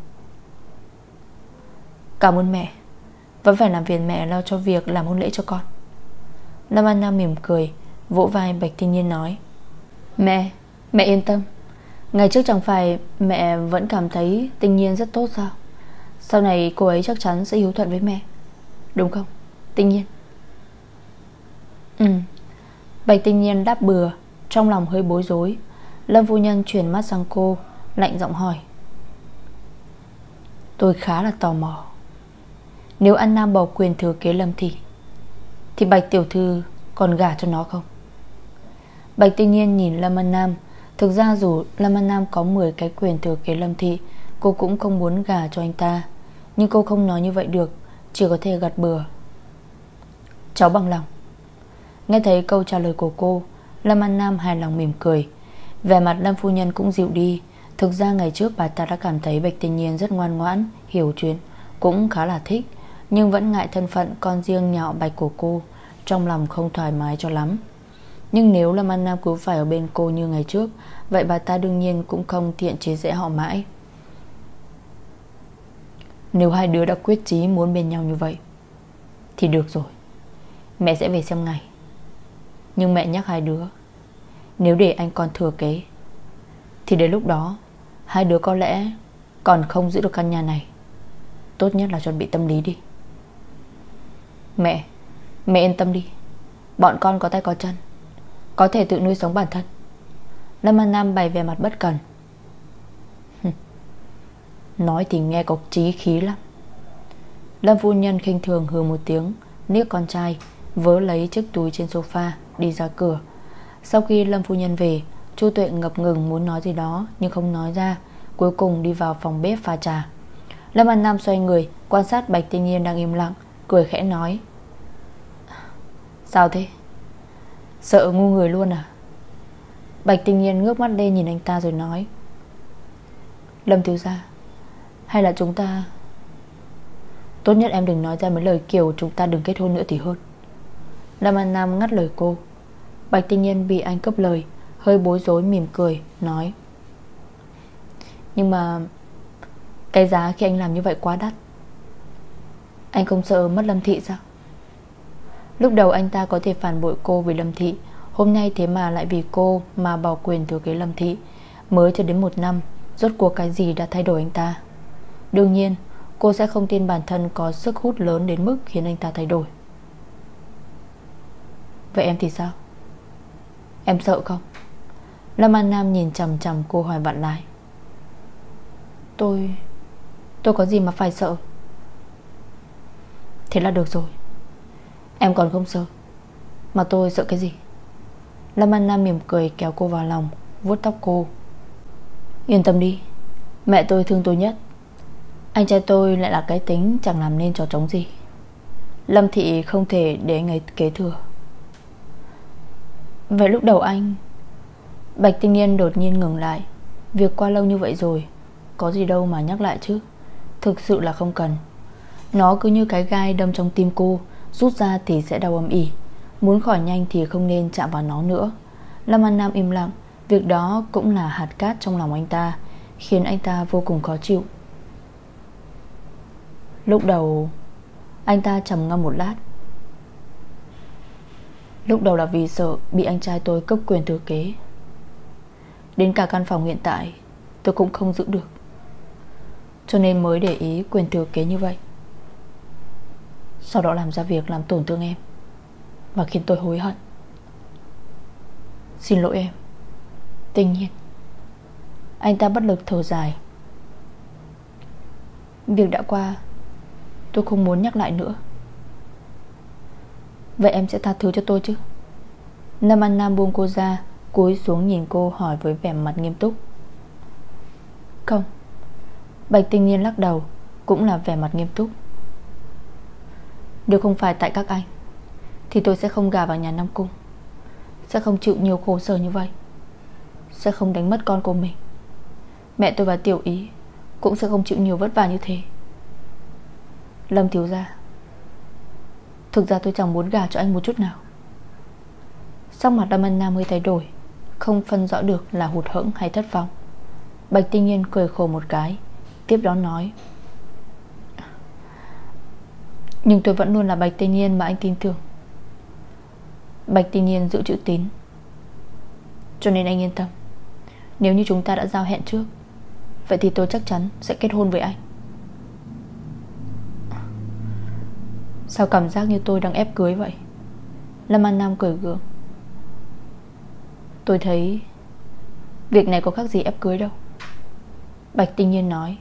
Cảm ơn mẹ. Vẫn phải làm phiền mẹ lo cho việc làm hôn lễ cho con. Lâm An Nam mỉm cười, vỗ vai Bạch Tinh Nhiên nói. Mẹ, mẹ yên tâm. Ngày trước chẳng phải mẹ vẫn cảm thấy Tinh Nhiên rất tốt sao? Sau này cô ấy chắc chắn sẽ hiếu thuận với mẹ, đúng không Tinh Nhiên? Ừ. Bạch Tinh Nhiên đáp bừa, trong lòng hơi bối rối. Lâm phu nhân chuyển mắt sang cô, lạnh giọng hỏi. Tôi khá là tò mò, nếu An Nam bỏ quyền thừa kế Lâm thị thì Bạch tiểu thư còn gả cho nó không? Bạch Tinh Nhiên nhìn Lâm An Nam. Thực ra dù Lâm An Nam có mười cái quyền thừa kế Lâm thị, cô cũng không muốn gả cho anh ta. Nhưng cô không nói như vậy được, chỉ có thể gật bừa. Cháu bằng lòng. Nghe thấy câu trả lời của cô, Lâm An Nam hài lòng mỉm cười. Vẻ mặt Lâm phu nhân cũng dịu đi. Thực ra ngày trước bà ta đã cảm thấy Bạch Tinh Nhiên rất ngoan ngoãn, hiểu chuyện, cũng khá là thích. Nhưng vẫn ngại thân phận con riêng nhà họ Bạch của cô, trong lòng không thoải mái cho lắm. Nhưng nếu Lâm An Nam cứ phải ở bên cô như ngày trước, vậy bà ta đương nhiên cũng không tiện chế giễu họ mãi. Nếu hai đứa đã quyết chí muốn bên nhau như vậy thì được rồi, mẹ sẽ về xem ngày. Nhưng mẹ nhắc hai đứa, nếu để anh con thừa kế thì đến lúc đó hai đứa có lẽ còn không giữ được căn nhà này. Tốt nhất là chuẩn bị tâm lý đi. Mẹ, mẹ yên tâm đi. Bọn con có tay có chân, có thể tự nuôi sống bản thân. Lâm An Nam bày vẻ mặt bất cần. Nói thì nghe có chí khí lắm. Lâm phu nhân khinh thường hừ một tiếng, liếc con trai, vớ lấy chiếc túi trên sofa, đi ra cửa. Sau khi Lâm phu nhân về, Chu Tuệ ngập ngừng muốn nói gì đó nhưng không nói ra, cuối cùng đi vào phòng bếp pha trà. Lâm An Nam xoay người quan sát Bạch Tinh Nhiên đang im lặng, cười khẽ nói. Sao thế? Sợ ngu người luôn à? Bạch Tinh Nhiên ngước mắt lên nhìn anh ta rồi nói. Lâm thiếu gia, hay là chúng ta... Tốt nhất em đừng nói ra mấy lời kiểu chúng ta đừng kết hôn nữa thì hơn. Lâm An Nam ngắt lời cô. Bạch Tinh Nhiên bị anh cướp lời, hơi bối rối mỉm cười, nói. Nhưng mà cái giá khi anh làm như vậy quá đắt. Anh không sợ mất Lâm thị sao? Lúc đầu anh ta có thể phản bội cô vì Lâm thị, hôm nay thế mà lại vì cô mà bỏ quyền thừa kế Lâm thị. Mới chưa đến một năm, rốt cuộc cái gì đã thay đổi anh ta? Đương nhiên cô sẽ không tin bản thân có sức hút lớn đến mức khiến anh ta thay đổi. Vậy em thì sao? Em sợ không? Lâm An Nam nhìn chằm chằm cô hỏi vặn lại. Tôi... tôi có gì mà phải sợ? Thế là được rồi. Em còn không sợ, mà tôi sợ cái gì? Lâm An Nam mỉm cười kéo cô vào lòng, vuốt tóc cô. Yên tâm đi, mẹ tôi thương tôi nhất. Anh trai tôi lại là cái tính chẳng làm nên trò trống gì. Lâm thị không thể để anh ấy kế thừa. Vậy lúc đầu anh... Bạch Tinh Nhiên đột nhiên ngừng lại. Việc qua lâu như vậy rồi, có gì đâu mà nhắc lại chứ. Thực sự là không cần. Nó cứ như cái gai đâm trong tim cô, rút ra thì sẽ đau âm ỉ. Muốn khỏi nhanh thì không nên chạm vào nó nữa. Lâm An Nam im lặng. Việc đó cũng là hạt cát trong lòng anh ta, khiến anh ta vô cùng khó chịu. Lúc đầu anh ta trầm ngâm một lát. Lúc đầu là vì sợ bị anh trai tôi cướp quyền thừa kế. Đến cả căn phòng hiện tại tôi cũng không giữ được, cho nên mới để ý quyền thừa kế như vậy. Sau đó làm ra việc làm tổn thương em và khiến tôi hối hận. Xin lỗi em, Tinh Nhiên. Anh ta bất lực thở dài. Việc đã qua, tôi không muốn nhắc lại nữa. Vậy em sẽ tha thứ cho tôi chứ? Lâm An Nam buông cô ra, cúi xuống nhìn cô hỏi với vẻ mặt nghiêm túc. Không. Bạch Tinh Nhiên lắc đầu, cũng là vẻ mặt nghiêm túc. Nếu không phải tại các anh thì tôi sẽ không gả vào nhà Nam Cung, sẽ không chịu nhiều khổ sở như vậy, sẽ không đánh mất con của mình. Mẹ tôi và Tiểu Ý cũng sẽ không chịu nhiều vất vả như thế. Lâm thiếu gia, thực ra tôi chẳng muốn gả cho anh một chút nào. Sắc mặt Lâm An Nam hơi thay đổi, không phân rõ được là hụt hẫng hay thất vọng. Bạch Tinh Nhiên cười khổ một cái, tiếp đó nói: nhưng tôi vẫn luôn là Bạch Tinh Nhiên mà anh tin tưởng. Bạch Tinh Nhiên giữ chữ tín, cho nên anh yên tâm. Nếu như chúng ta đã giao hẹn trước, vậy thì tôi chắc chắn sẽ kết hôn với anh. Sao cảm giác như tôi đang ép cưới vậy? Lâm An Nam cười gượng. Tôi thấy việc này có khác gì ép cưới đâu. Bạch Tinh Nhiên nói: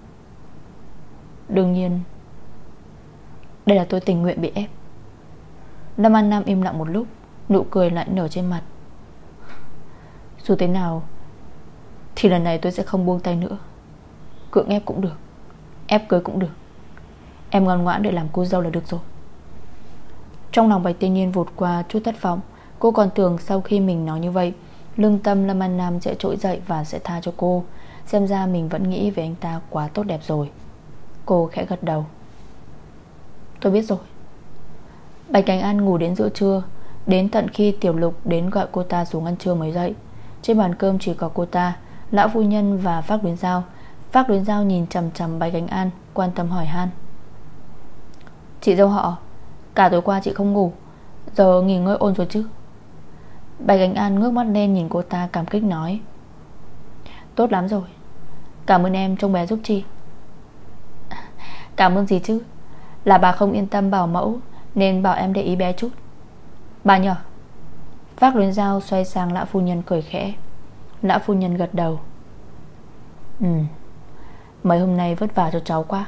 đương nhiên, đây là tôi tình nguyện bị ép. Lâm An Nam im lặng một lúc, nụ cười lại nở trên mặt. Dù thế nào thì lần này tôi sẽ không buông tay nữa. Cưỡng ép cũng được, ép cưới cũng được. Em ngoan ngoãn để làm cô dâu là được rồi. Trong lòng Bạch Tinh Nhiên vụt qua chút thất vọng. Cô còn tưởng sau khi mình nói như vậy, lương tâm Lâm An Nam sẽ trỗi dậy và sẽ tha cho cô. Xem ra mình vẫn nghĩ về anh ta quá tốt đẹp rồi. Cô khẽ gật đầu. Tôi biết rồi. Bạch Cảnh An ngủ đến giữa trưa, đến tận khi Tiểu Lục đến gọi cô ta xuống ăn trưa mới dậy. Trên bàn cơm chỉ có cô ta, lão phu nhân và Phác Luyến Giao. Phác Luyến Giao nhìn chằm chằm Bạch Cảnh An, quan tâm hỏi han: chị dâu họ, cả tối qua chị không ngủ, giờ nghỉ ngơi ổn rồi chứ? Bạch Cảnh An ngước mắt lên nhìn cô ta, cảm kích nói: tốt lắm rồi, cảm ơn em trông bé giúp chị. Cảm ơn gì chứ, là bà không yên tâm bảo mẫu nên bảo em để ý bé chút. Bà nhờ. Phác Luyến Giao xoay sang lão phu nhân cười khẽ. Lão phu nhân gật đầu. Ừ, mấy hôm nay vất vả cho cháu quá.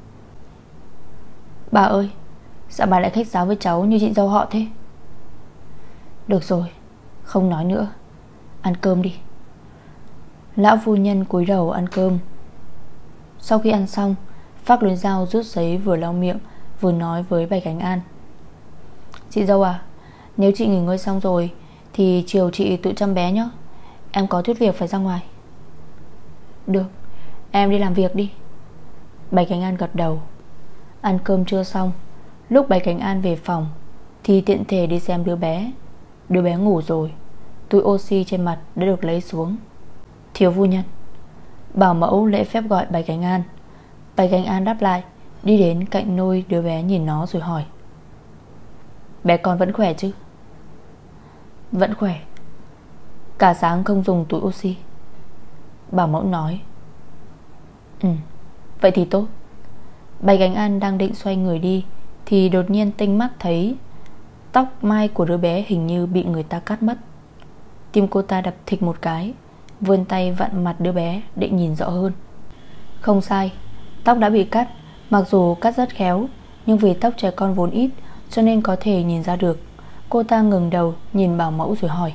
Bà ơi, sao bà lại khách sáo với cháu như chị dâu họ thế? Được rồi, không nói nữa, ăn cơm đi. Lão phu nhân cúi đầu ăn cơm. Sau khi ăn xong, Phác Luyến Giao rút giấy vừa lau miệng vừa nói với Bạch Cảnh An: chị dâu à, nếu chị nghỉ ngơi xong rồi thì chiều chị tự chăm bé nhé. Em có chút việc phải ra ngoài. Được, em đi làm việc đi. Bạch Cảnh An gật đầu. Ăn cơm trưa xong, lúc Bạch Cảnh An về phòng thì tiện thể đi xem đứa bé. Đứa bé ngủ rồi, túi oxy trên mặt đã được lấy xuống. Thiếu phu nhân. Bảo mẫu lễ phép gọi Bạch Cảnh An. Bạch Cảnh An đáp lại, đi đến cạnh nôi đứa bé nhìn nó rồi hỏi: bé con vẫn khỏe chứ? Vẫn khỏe, cả sáng không dùng túi oxy. Bảo mẫu nói. Ừ, vậy thì tốt. Bạch Cảnh An đang định xoay người đi thì đột nhiên tinh mắt thấy tóc mai của đứa bé hình như bị người ta cắt mất. Tim cô ta đập thịch một cái, vươn tay vặn mặt đứa bé định nhìn rõ hơn. Không sai, tóc đã bị cắt. Mặc dù cắt rất khéo, nhưng vì tóc trẻ con vốn ít cho nên có thể nhìn ra được. Cô ta ngừng đầu nhìn bảo mẫu rồi hỏi: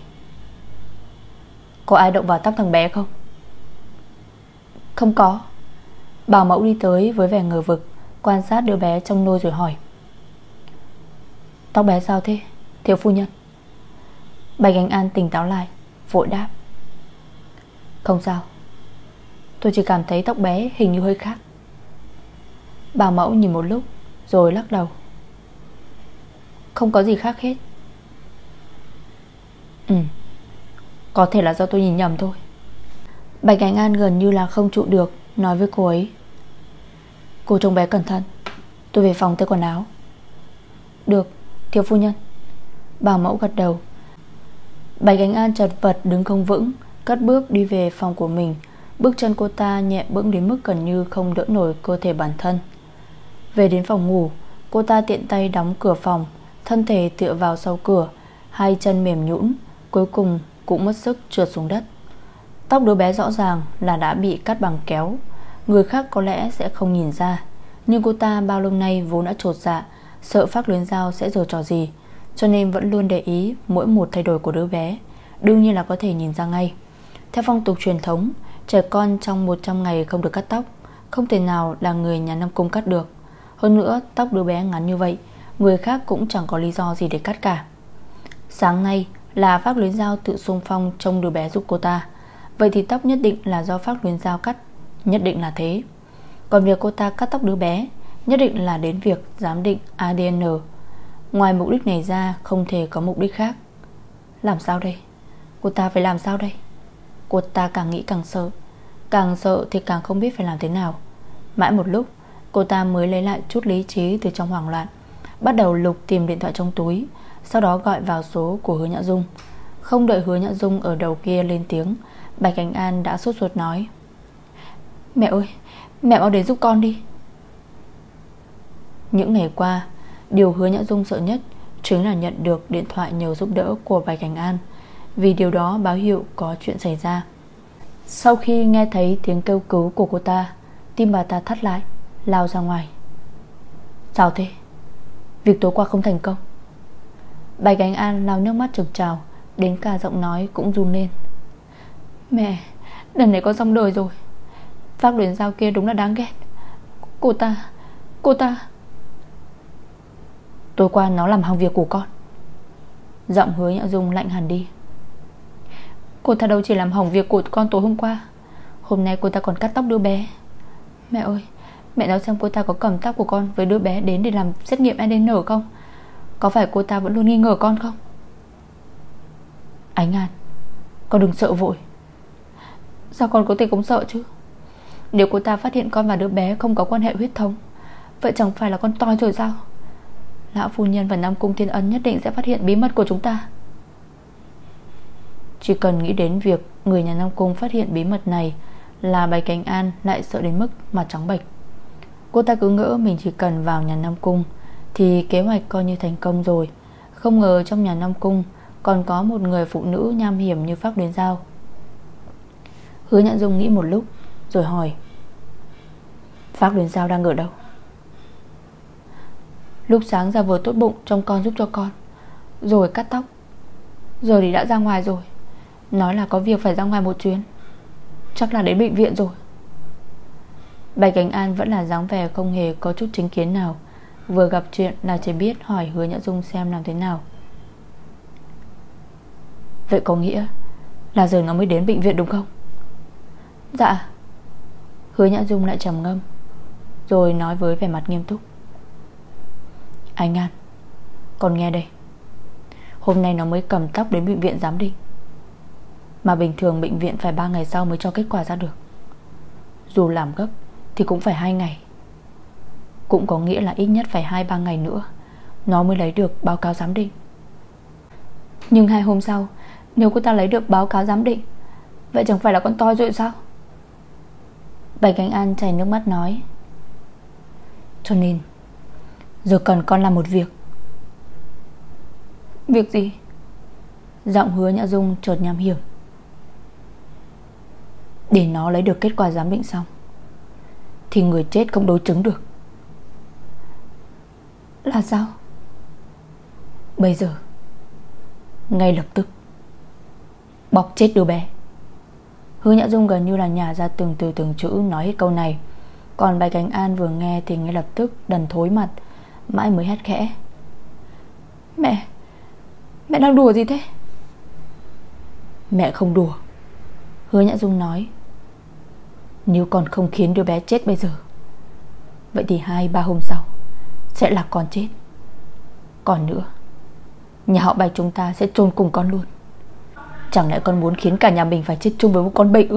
có ai động vào tóc thằng bé không? Không có. Bảo mẫu đi tới với vẻ ngờ vực, quan sát đứa bé trong nôi rồi hỏi: tóc bé sao thế, thiếu phu nhân? Bạch Cảnh An tỉnh táo lại, vội đáp: không sao, tôi chỉ cảm thấy tóc bé hình như hơi khác. Bảo mẫu nhìn một lúc rồi lắc đầu: không có gì khác hết. Ừ, có thể là do tôi nhìn nhầm thôi. Bạch Cảnh An gần như là không trụ được, nói với cô ấy: cô trông bé cẩn thận, tôi về phòng thay quần áo. Được, thiếu phu nhân. Bảo mẫu gật đầu. Bạch Cảnh An chật vật đứng không vững, cất bước đi về phòng của mình. Bước chân cô ta nhẹ bẫng đến mức gần như không đỡ nổi cơ thể bản thân. Về đến phòng ngủ, cô ta tiện tay đóng cửa phòng, thân thể tựa vào sau cửa, hai chân mềm nhũn, cuối cùng cũng mất sức trượt xuống đất. Tóc đứa bé rõ ràng là đã bị cắt bằng kéo. Người khác có lẽ sẽ không nhìn ra, nhưng cô ta bao lâu nay vốn đã chột dạ, sợ Phác Luyến Giao sẽ giở trò gì, cho nên vẫn luôn để ý mỗi một thay đổi của đứa bé. Đương nhiên là có thể nhìn ra ngay. Theo phong tục truyền thống, trẻ con trong một trăm ngày không được cắt tóc, không thể nào là người nhà Nam Cung cắt được. Hơn nữa tóc đứa bé ngắn như vậy, người khác cũng chẳng có lý do gì để cắt cả. Sáng nay là Phác Luyến Giao tự xung phong trông đứa bé giúp cô ta, vậy thì tóc nhất định là do Phác Luyến Giao cắt, nhất định là thế. Còn việc cô ta cắt tóc đứa bé nhất định là đến việc giám định a đê en. Ngoài mục đích này ra không thể có mục đích khác. Làm sao đây? Cô ta phải làm sao đây? Cô ta càng nghĩ càng sợ, càng sợ thì càng không biết phải làm thế nào. Mãi một lúc cô ta mới lấy lại chút lý trí từ trong hoảng loạn, bắt đầu lục tìm điện thoại trong túi, sau đó gọi vào số của Hứa Nhã Dung. Không đợi Hứa Nhã Dung ở đầu kia lên tiếng, Bạch Cảnh An đã sốt ruột nói: Mẹ ơi, mẹ mau đến giúp con đi. Những ngày qua, điều Hứa Nhã Dung sợ nhất chính là nhận được điện thoại nhờ giúp đỡ của Bạch Cảnh An, vì điều đó báo hiệu có chuyện xảy ra. Sau khi nghe thấy tiếng kêu cứu của cô ta, tim bà ta thắt lại, lao ra ngoài. Sao thế? Việc tối qua không thành công. Bạch Cảnh An lau nước mắt trực trào, đến cả giọng nói cũng run lên. Mẹ, lần này con xong đời rồi. Phác Luyến Giao kia đúng là đáng ghét. Cô ta, cô ta Tối qua nó làm hỏng việc của con. Giọng Hứa Nhã Dung lạnh hẳn đi. Cô ta đâu chỉ làm hỏng việc của con tối hôm qua, hôm nay cô ta còn cắt tóc đứa bé. Mẹ ơi, mẹ nói xem cô ta có cầm tóc của con với đứa bé đến để làm xét nghiệm a đê en không? Có phải cô ta vẫn luôn nghi ngờ con không? Ánh An, con đừng sợ vội. Sao con có thể không sợ chứ? Nếu cô ta phát hiện con và đứa bé không có quan hệ huyết thống, vậy chẳng phải là con toi rồi sao? Lão phu nhân và Nam Cung Thiên Ân nhất định sẽ phát hiện bí mật của chúng ta. Chỉ cần nghĩ đến việc người nhà Nam Cung phát hiện bí mật này là Bạch Cảnh An lại sợ đến mức mặt trắng bệch. Cô ta cứ ngỡ mình chỉ cần vào nhà Nam Cung thì kế hoạch coi như thành công rồi. Không ngờ trong nhà Nam Cung còn có một người phụ nữ nham hiểm như Phác Luyến Giao. Hứa Nhã Dung nghĩ một lúc rồi hỏi: Phác Luyến Giao đang ở đâu? Lúc sáng ra vừa tốt bụng trông con giúp cho con, rồi cắt tóc, giờ thì đã ra ngoài rồi. Nói là có việc phải ra ngoài một chuyến, chắc là đến bệnh viện rồi. Bạch Cảnh An vẫn là dáng vẻ không hề có chút chính kiến nào, vừa gặp chuyện là chỉ biết hỏi Hứa Nhã Dung xem làm thế nào. Vậy có nghĩa là giờ nó mới đến bệnh viện đúng không? Dạ. Hứa Nhã Dung lại trầm ngâm, rồi nói với vẻ mặt nghiêm túc: Anh An, con nghe đây. Hôm nay nó mới cầm tóc đến bệnh viện giám định, mà bình thường bệnh viện phải ba ngày sau mới cho kết quả ra được. Dù làm gấp thì cũng phải hai ngày. Cũng có nghĩa là ít nhất phải hai ba ngày nữa nó mới lấy được báo cáo giám định. Nhưng hai hôm sau, nếu cô ta lấy được báo cáo giám định, vậy chẳng phải là con toi rồi sao? Bạch Cảnh An chảy nước mắt nói: Cho nên giờ cần con làm một việc. Việc gì? Giọng Hứa Nhã Dung chợt nham hiểm. Để nó lấy được kết quả giám định xong thì người chết không đối chứng được. Là sao? Bây giờ ngay lập tức bóp chết đứa bé. Hứa Nhã Dung gần như là nhả ra từng từ từng chữ nói hết câu này. Còn Bạch Cảnh An vừa nghe thì ngay lập tức đần thối mặt, mãi mới hét khẽ: Mẹ, mẹ đang đùa gì thế? Mẹ không đùa. Hứa Nhã Dung nói: Nếu con không khiến đứa bé chết bây giờ, vậy thì hai ba hôm sau sẽ là con chết. Còn nữa, nhà họ Bạch chúng ta sẽ chôn cùng con luôn. Chẳng lẽ con muốn khiến cả nhà mình phải chết chung với một con bệnh ư?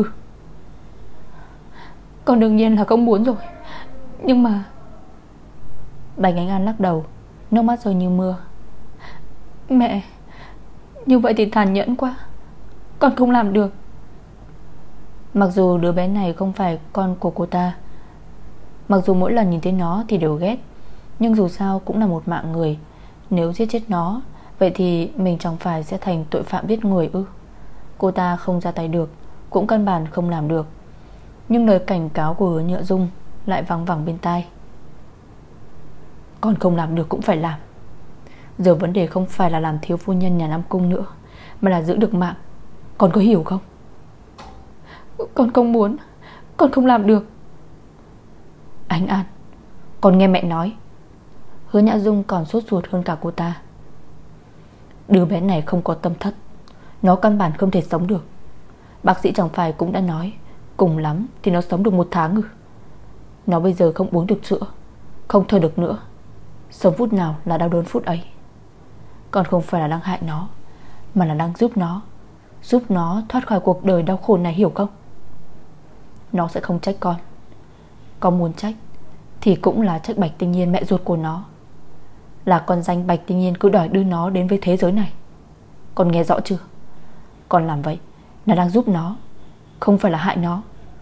Con đương nhiên là không muốn rồi, nhưng mà... Bạch Ánh An lắc đầu, nước mắt rơi như mưa. Mẹ, như vậy thì tàn nhẫn quá, con không làm được. Mặc dù đứa bé này không phải con của cô ta, mặc dù mỗi lần nhìn thấy nó thì đều ghét, nhưng dù sao cũng là một mạng người. Nếu giết chết nó, vậy thì mình chẳng phải sẽ thành tội phạm giết người ư? Cô ta không ra tay được, cũng căn bản không làm được. Nhưng lời cảnh cáo của Hứa Nhã Dung lại vang vẳng bên tai. Con không làm được cũng phải làm. Giờ vấn đề không phải là làm thiếu phu nhân nhà Nam Cung nữa, mà là giữ được mạng. Con có hiểu không? Con không muốn, con không làm được. Ánh An, con nghe mẹ nói. Hứa Nhã Dung còn sốt ruột hơn cả cô ta. Đứa bé này không có tâm thất, nó căn bản không thể sống được. Bác sĩ chẳng phải cũng đã nói cùng lắm thì nó sống được một tháng ư? Nó bây giờ không uống được sữa, Không thở được nữa. Sống phút nào là đau đớn phút ấy. Con không phải là đang hại nó, mà là đang giúp nó, giúp nó thoát khỏi cuộc đời đau khổ này, hiểu không? Nó sẽ không trách con. Con muốn trách thì cũng là trách Bạch Tinh Nhiên, mẹ ruột của nó. Là con danh Bạch Tinh Nhiên cứ đòi đưa nó đến với thế giới này. Con nghe rõ chưa? Con làm vậy là đang giúp nó, không phải là hại nó.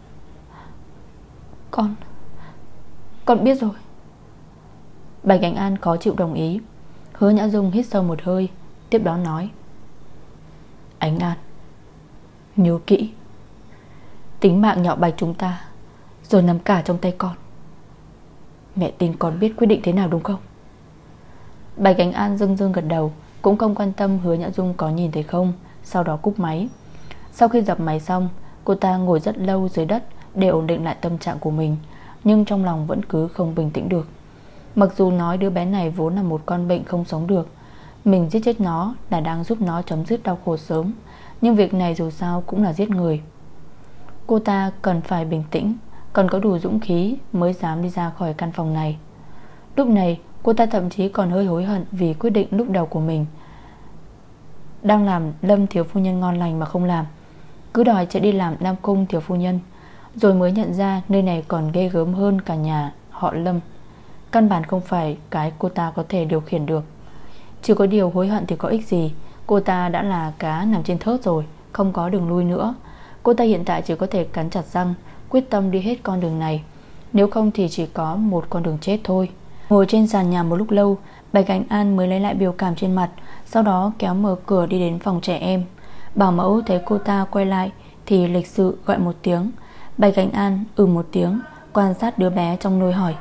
Con Con biết rồi. Bạch Ánh An khó chịu đồng ý. Hứa Nhã Dung hít sâu một hơi, tiếp đó nói: Ánh An, nhớ kỹ, tính mạng nhỏ Bạch chúng ta rồi nằm cả trong tay con. Mẹ tin con biết quyết định thế nào đúng không? Bạch Ánh An dưng dưng gật đầu, cũng không quan tâm Hứa Nhã Dung có nhìn thấy không. Sau đó cúp máy. Sau khi dập máy xong, cô ta ngồi rất lâu dưới đất để ổn định lại tâm trạng của mình, nhưng trong lòng vẫn cứ không bình tĩnh được. Mặc dù nói đứa bé này vốn là một con bệnh không sống được, mình giết chết nó là đang giúp nó chấm dứt đau khổ sớm, nhưng việc này dù sao cũng là giết người. Cô ta cần phải bình tĩnh, còn có đủ dũng khí mới dám đi ra khỏi căn phòng này. Lúc này cô ta thậm chí còn hơi hối hận vì quyết định lúc đầu của mình. Đang làm Lâm thiếu phu nhân ngon lành mà không làm, cứ đòi chạy đi làm Nam Cung thiếu phu nhân, rồi mới nhận ra nơi này còn ghê gớm hơn cả nhà họ Lâm. Căn bản không phải cái cô ta có thể điều khiển được. Chỉ có điều hối hận thì có ích gì. Cô ta đã là cá nằm trên thớt rồi, không có đường lui nữa. Cô ta hiện tại chỉ có thể cắn chặt răng, quyết tâm đi hết con đường này. Nếu không thì chỉ có một con đường chết thôi. Ngồi trên sàn nhà một lúc lâu, Bạch Ánh An mới lấy lại biểu cảm trên mặt, sau đó kéo mở cửa đi đến phòng trẻ em. Bảo mẫu thấy cô ta quay lại thì lịch sự gọi một tiếng. Bạch Ánh An ừ một tiếng, quan sát đứa bé trong nôi hỏi: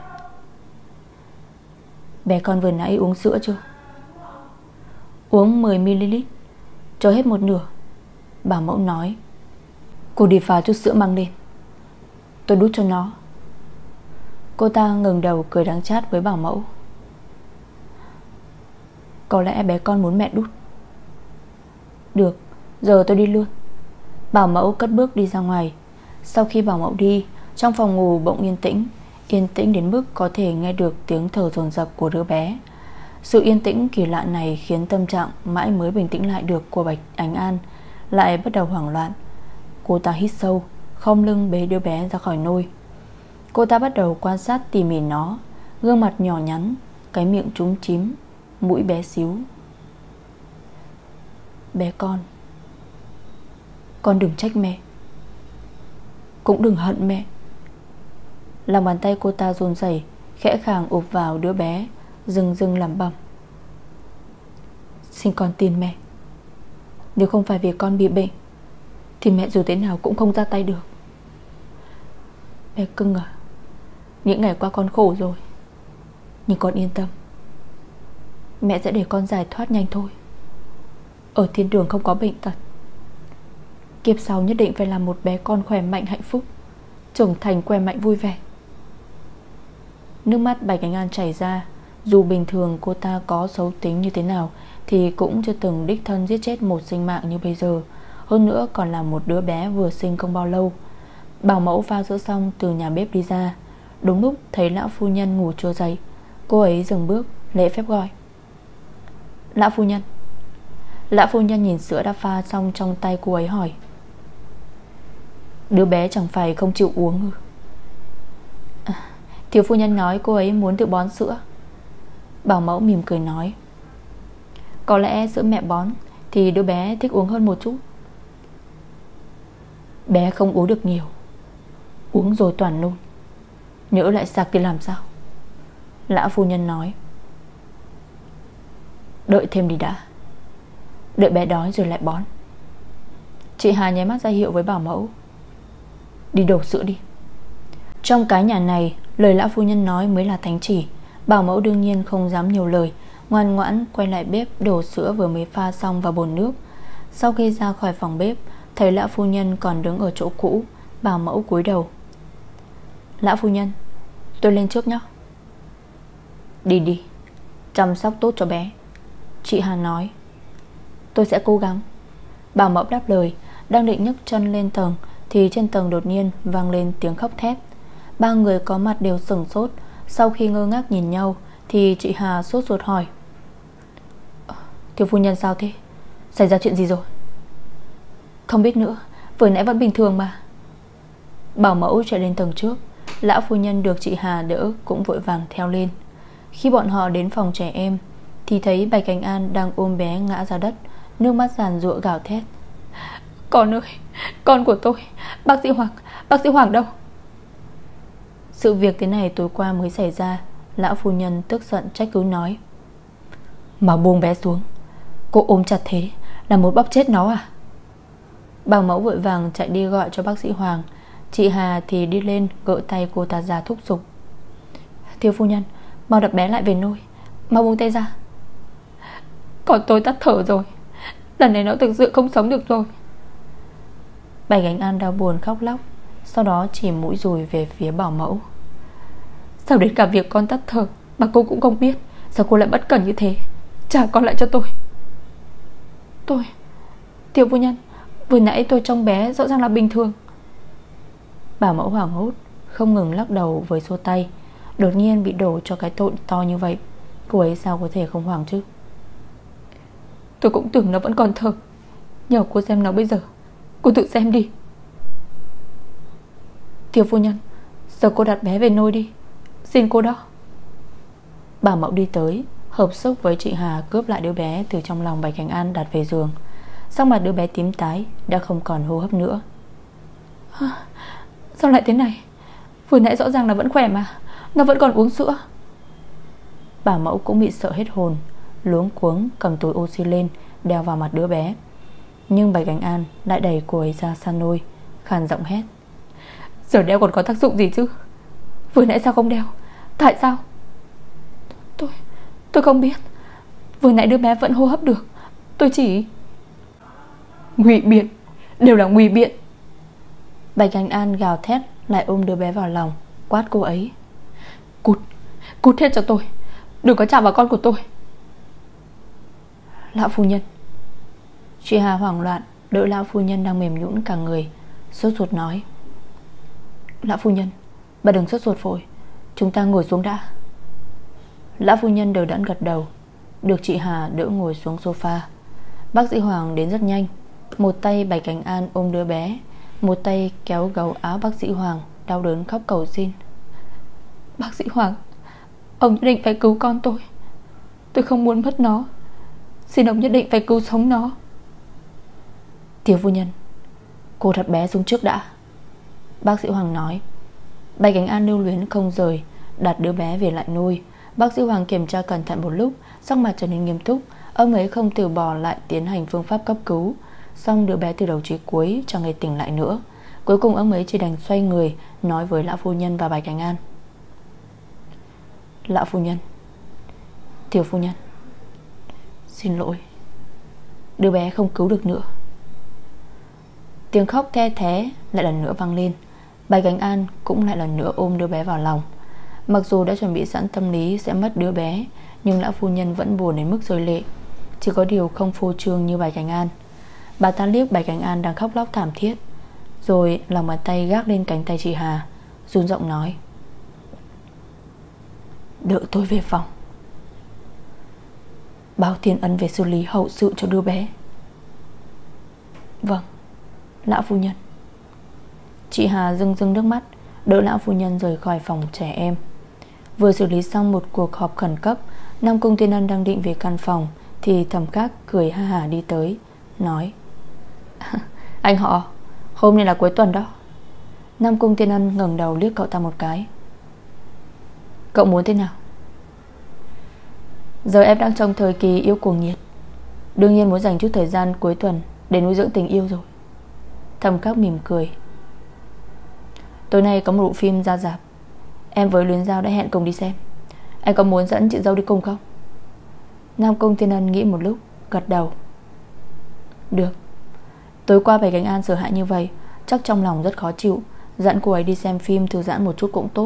Bé con vừa nãy uống sữa chưa? Uống mười mi li lít, cho hết một nửa. Bảo mẫu nói: Cô đi pha chút sữa mang lên, tôi đút cho nó. Cô ta ngẩng đầu cười đắng chát với bảo mẫu: Có lẽ bé con muốn mẹ đút. Được, giờ tôi đi luôn. Bảo mẫu cất bước đi ra ngoài. Sau khi bảo mẫu đi, trong phòng ngủ bỗng yên tĩnh. Yên tĩnh đến mức có thể nghe được tiếng thở dồn dập của đứa bé. Sự yên tĩnh kỳ lạ này khiến tâm trạng mãi mới bình tĩnh lại được của Bạch Ánh An lại bắt đầu hoảng loạn. Cô ta hít sâu, khom lưng bế đứa bé ra khỏi nôi. Cô ta bắt đầu quan sát tỉ mỉ nó. Gương mặt nhỏ nhắn, cái miệng trúng chím, mũi bé xíu. Bé con, con đừng trách mẹ, cũng đừng hận mẹ. Lòng bàn tay cô ta run rẩy, khẽ khàng ụp vào đứa bé, rưng rưng lẩm bẩm: Xin con tin mẹ. Nếu không phải vì con bị bệnh thì mẹ dù thế nào cũng không ra tay được. Bé cưng à, những ngày qua con khổ rồi, nhưng con yên tâm, mẹ sẽ để con giải thoát nhanh thôi. Ở thiên đường không có bệnh tật. Kiếp sau nhất định phải là một bé con khỏe mạnh hạnh phúc, trưởng thành khỏe mạnh vui vẻ. Nước mắt Bạch Ánh An chảy ra. Dù bình thường cô ta có xấu tính như thế nào thì cũng chưa từng đích thân giết chết một sinh mạng như bây giờ, hơn nữa còn là một đứa bé vừa sinh không bao lâu. Bảo mẫu pha sữa xong từ nhà bếp đi ra. Đúng lúc thấy lão phu nhân ngủ chưa dậy, cô ấy dừng bước lễ phép gọi: Lão phu nhân. Lão phu nhân nhìn sữa đã pha xong trong tay cô ấy hỏi: Đứa bé chẳng phải không chịu uống ư? À, thiếu phu nhân nói cô ấy muốn tự bón sữa. Bảo mẫu mỉm cười nói: Có lẽ sữa mẹ bón thì đứa bé thích uống hơn một chút. Bé không uống được nhiều, uống rồi toàn nôn, nhỡ lại sặc thì làm sao? Lão phu nhân nói: Đợi thêm đi đã, đợi bé đói rồi lại bón. Chị Hà nháy mắt ra hiệu với bảo mẫu: Đi đổ sữa đi. Trong cái nhà này, lời lão phu nhân nói mới là thánh chỉ. Bảo mẫu đương nhiên không dám nhiều lời, ngoan ngoãn quay lại bếp đổ sữa vừa mới pha xong vào bồn nước. Sau khi ra khỏi phòng bếp, thấy lão phu nhân còn đứng ở chỗ cũ. Bảo mẫu cúi đầu: Lão phu nhân, tôi lên trước nhé. Đi đi, chăm sóc tốt cho bé, chị Hà nói. Tôi sẽ cố gắng. Bảo mẫu đáp lời. Đang định nhấc chân lên tầng thì trên tầng đột nhiên vang lên tiếng khóc thét. Ba người có mặt đều sửng sốt. Sau khi ngơ ngác nhìn nhau thì chị Hà sốt ruột hỏi: Thiếu phu nhân sao thế? Xảy ra chuyện gì rồi? Không biết nữa, vừa nãy vẫn bình thường mà. Bảo mẫu chạy lên tầng trước. Lão phu nhân được chị Hà đỡ cũng vội vàng theo lên. Khi bọn họ đến phòng trẻ em thì thấy Bạch Cảnh An đang ôm bé ngã ra đất, nước mắt giàn giụa gào thét: Con ơi, con của tôi, bác sĩ Hoàng, bác sĩ Hoàng đâu? Sự việc thế này tối qua mới xảy ra. Lão phu nhân tức giận trách cứ nói: Mà buông bé xuống, cô ôm chặt thế là muốn bóp chết nó à? Bảo mẫu vội vàng chạy đi gọi cho bác sĩ Hoàng. Chị Hà thì đi lên gỡ tay cô ta ra thúc giục: Thiếu phu nhân, mau đặt bé lại về nôi, mau buông tay ra. Còn tôi tắt thở rồi, lần này nó thực sự không sống được rồi. Bạch Cảnh An đau buồn khóc lóc, sau đó chỉ mũi dùi về phía bảo mẫu: Sao đến cả việc con tắt thở mà cô cũng không biết? Sao cô lại bất cẩn như thế? Trả con lại cho tôi. Tôi, thiếu phu nhân, vừa nãy tôi trông bé rõ ràng là bình thường. Bảo mẫu hoảng hốt, không ngừng lắc đầu với xua tay. Đột nhiên bị đổ cho cái tội to như vậy, cô ấy sao có thể không hoảng chứ? Tôi cũng tưởng nó vẫn còn thở. Nhờ cô xem nó bây giờ, cô tự xem đi. Thiếu phu nhân, giờ cô đặt bé về nôi đi, xin cô đó. Bảo mẫu đi tới, hợp sức với chị Hà cướp lại đứa bé từ trong lòng Bạch Cảnh An đặt về giường. Sắc mặt đứa bé tím tái, đã không còn hô hấp nữa. à, Sao lại thế này? Vừa nãy rõ ràng là vẫn khỏe mà, nó vẫn còn uống sữa. Bảo mẫu cũng bị sợ hết hồn, luống cuống cầm túi oxy lên đeo vào mặt đứa bé. Nhưng Bạch Cảnh An lại đẩy cô ấy ra xa nôi, khàn giọng hét: Giờ đeo còn có tác dụng gì chứ? Vừa nãy sao không đeo? Tại sao? Tôi, tôi không biết. Vừa nãy đứa bé vẫn hô hấp được. Tôi chỉ... Ngụy biện, đều là ngụy biện. Bạch Cảnh An gào thét lại ôm đứa bé vào lòng, quát cô ấy: Cút, cút hết cho tôi, đừng có chạm vào con của tôi. Lão phu nhân. Chị Hà hoảng loạn đỡ lão phu nhân đang mềm nhũn cả người, sốt ruột nói: Lão phu nhân, bà đừng sốt ruột vội, chúng ta ngồi xuống đã. Lão phu nhân đều đặn gật đầu, được chị Hà đỡ ngồi xuống sofa. Bác sĩ Hoàng đến rất nhanh. Một tay Bạch Cảnh An ôm đứa bé, một tay kéo gấu áo bác sĩ Hoàng, đau đớn khóc cầu xin: Bác sĩ Hoàng, ông nhất định phải cứu con tôi. Tôi không muốn mất nó. Xin ông nhất định phải cứu sống nó. Thiếu phu nhân, cô đặt bé xuống trước đã, bác sĩ Hoàng nói. Bạch Cảnh An lưu luyến không rời, đặt đứa bé về lại nuôi. Bác sĩ Hoàng kiểm tra cẩn thận một lúc, sắc mặt trở nên nghiêm túc. Ông ấy không từ bỏ lại tiến hành phương pháp cấp cứu. Xong đứa bé từ đầu chí cuối chẳng hề tỉnh lại nữa. Cuối cùng ông ấy chỉ đành xoay người nói với lão phu nhân và Bạch Cảnh An: Lão phu nhân, thiếu phu nhân, xin lỗi, đứa bé không cứu được nữa. Tiếng khóc the thé lại lần nữa vang lên. Bạch Cảnh An cũng lại lần nữa ôm đứa bé vào lòng. Mặc dù đã chuẩn bị sẵn tâm lý sẽ mất đứa bé, nhưng lão phu nhân vẫn buồn đến mức rơi lệ. Chỉ có điều không phô trương như Bạch Cảnh An. Bà ta liếc Bạch Cảnh An đang khóc lóc thảm thiết, rồi lòng bàn tay gác lên cánh tay chị Hà, run giọng nói: Đỡ tôi về phòng, báo tiền ân về xử lý hậu sự cho đứa bé. Vâng, lão phu nhân. Chị Hà rưng rưng nước mắt, đỡ lão phu nhân rời khỏi phòng trẻ em. Vừa xử lý xong một cuộc họp khẩn cấp, Nam Cung Tiên Ân đang định về căn phòng thì Thẩm Khắc cười ha hả đi tới, nói: Anh họ, hôm nay là cuối tuần đó. Nam Cung Tiên Ân ngẩng đầu liếc cậu ta một cái: Cậu muốn thế nào? Giờ em đang trong thời kỳ yêu cuồng nhiệt, đương nhiên muốn dành chút thời gian cuối tuần để nuôi dưỡng tình yêu rồi. Thẩm Khắc mỉm cười: Tối nay có một bộ phim ra rạp, em với Luyến Giao đã hẹn cùng đi xem. Anh có muốn dẫn chị dâu đi cùng không? Nam Cung Tiên Ân nghĩ một lúc, gật đầu: Được. Tối qua Bạch Cảnh An sợ hãi như vậy, chắc trong lòng rất khó chịu. Dẫn cô ấy đi xem phim thư giãn một chút cũng tốt.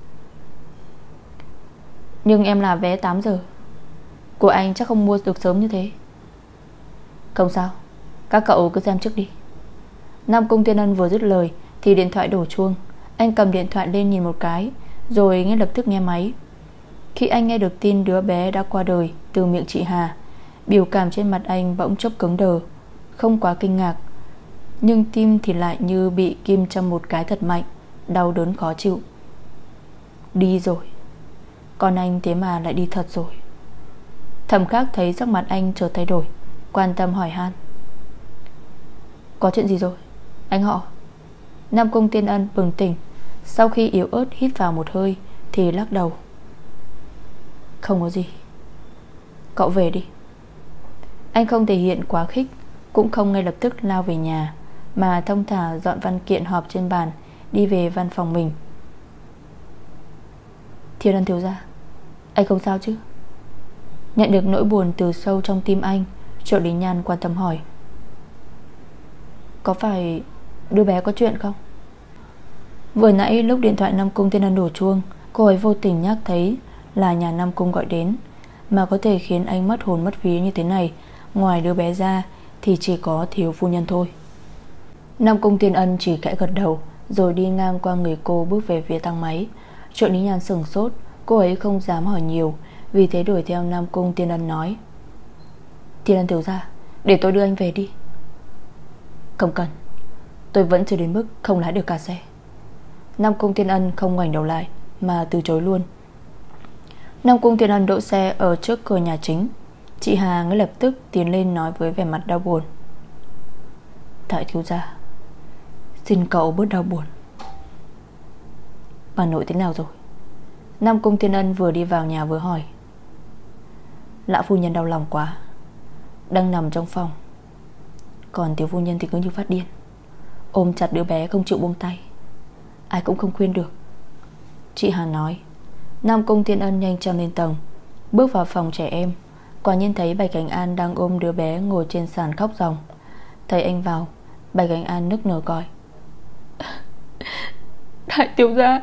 Nhưng em là vé tám giờ, của anh chắc không mua được sớm như thế. Không sao, các cậu cứ xem trước đi. Nam Cung Tiên Ân vừa dứt lời thì điện thoại đổ chuông. Anh cầm điện thoại lên nhìn một cái, rồi ngay lập tức nghe máy. Khi anh nghe được tin đứa bé đã qua đời từ miệng chị Hà, biểu cảm trên mặt anh bỗng chốc cứng đờ. Không quá kinh ngạc, nhưng tim thì lại như bị kim châm một cái thật mạnh, đau đớn khó chịu. Đi rồi. Con anh thế mà lại đi thật rồi. Thẩm Khắc thấy sắc mặt anh chợt thay đổi, quan tâm hỏi han: Có chuyện gì rồi anh họ? Nam Cung Tiên Ân bừng tỉnh, sau khi yếu ớt hít vào một hơi thì lắc đầu: Không có gì. Cậu về đi. Anh không thể hiện quá khích, cũng không ngay lập tức lao về nhà, mà thông thả dọn văn kiện họp trên bàn, đi về văn phòng mình. Thiên Ân thiếu gia, anh không sao chứ? Nhận được nỗi buồn từ sâu trong tim anh, Triệu Lý Nhan quan tâm hỏi: Có phải đứa bé có chuyện không? Vừa nãy lúc điện thoại Nam Cung Tiên Ân đổ chuông, cô ấy vô tình nhắc thấy là nhà Nam Cung gọi đến. Mà có thể khiến anh mất hồn mất vía như thế này, ngoài đứa bé ra thì chỉ có thiếu phu nhân thôi. Nam Cung Tiên Ân chỉ khẽ gật đầu, rồi đi ngang qua người cô bước về phía thang máy. Triệu Lý Nhan sửng sốt, cô ấy không dám hỏi nhiều, vì thế đuổi theo Nam Cung Tiên Ân nói: Tiên Ân thiếu gia, để tôi đưa anh về đi. Không cần, tôi vẫn chưa đến mức không lái được cả xe. Nam Cung Tiên Ân không ngoảnh đầu lại mà từ chối luôn. Nam Cung Tiên Ân đỗ xe ở trước cửa nhà chính. Chị Hà ngay lập tức tiến lên nói với vẻ mặt đau buồn: Đại thiếu gia, xin cậu bớt đau buồn. Bà nội thế nào rồi? Nam Cung Tiên Ân vừa đi vào nhà vừa hỏi. Lão phu nhân đau lòng quá, đang nằm trong phòng. Còn tiểu phu nhân thì cứ như phát điên, ôm chặt đứa bé không chịu buông tay. Ai cũng không khuyên được, chị Hà nói. Nam Cung Tiên Ân nhanh chân lên tầng, bước vào phòng trẻ em. Quả nhiên thấy Bạch Cảnh An đang ôm đứa bé ngồi trên sàn khóc ròng. Thấy anh vào, Bạch Cảnh An nức nở gọi: Đại tiểu gia.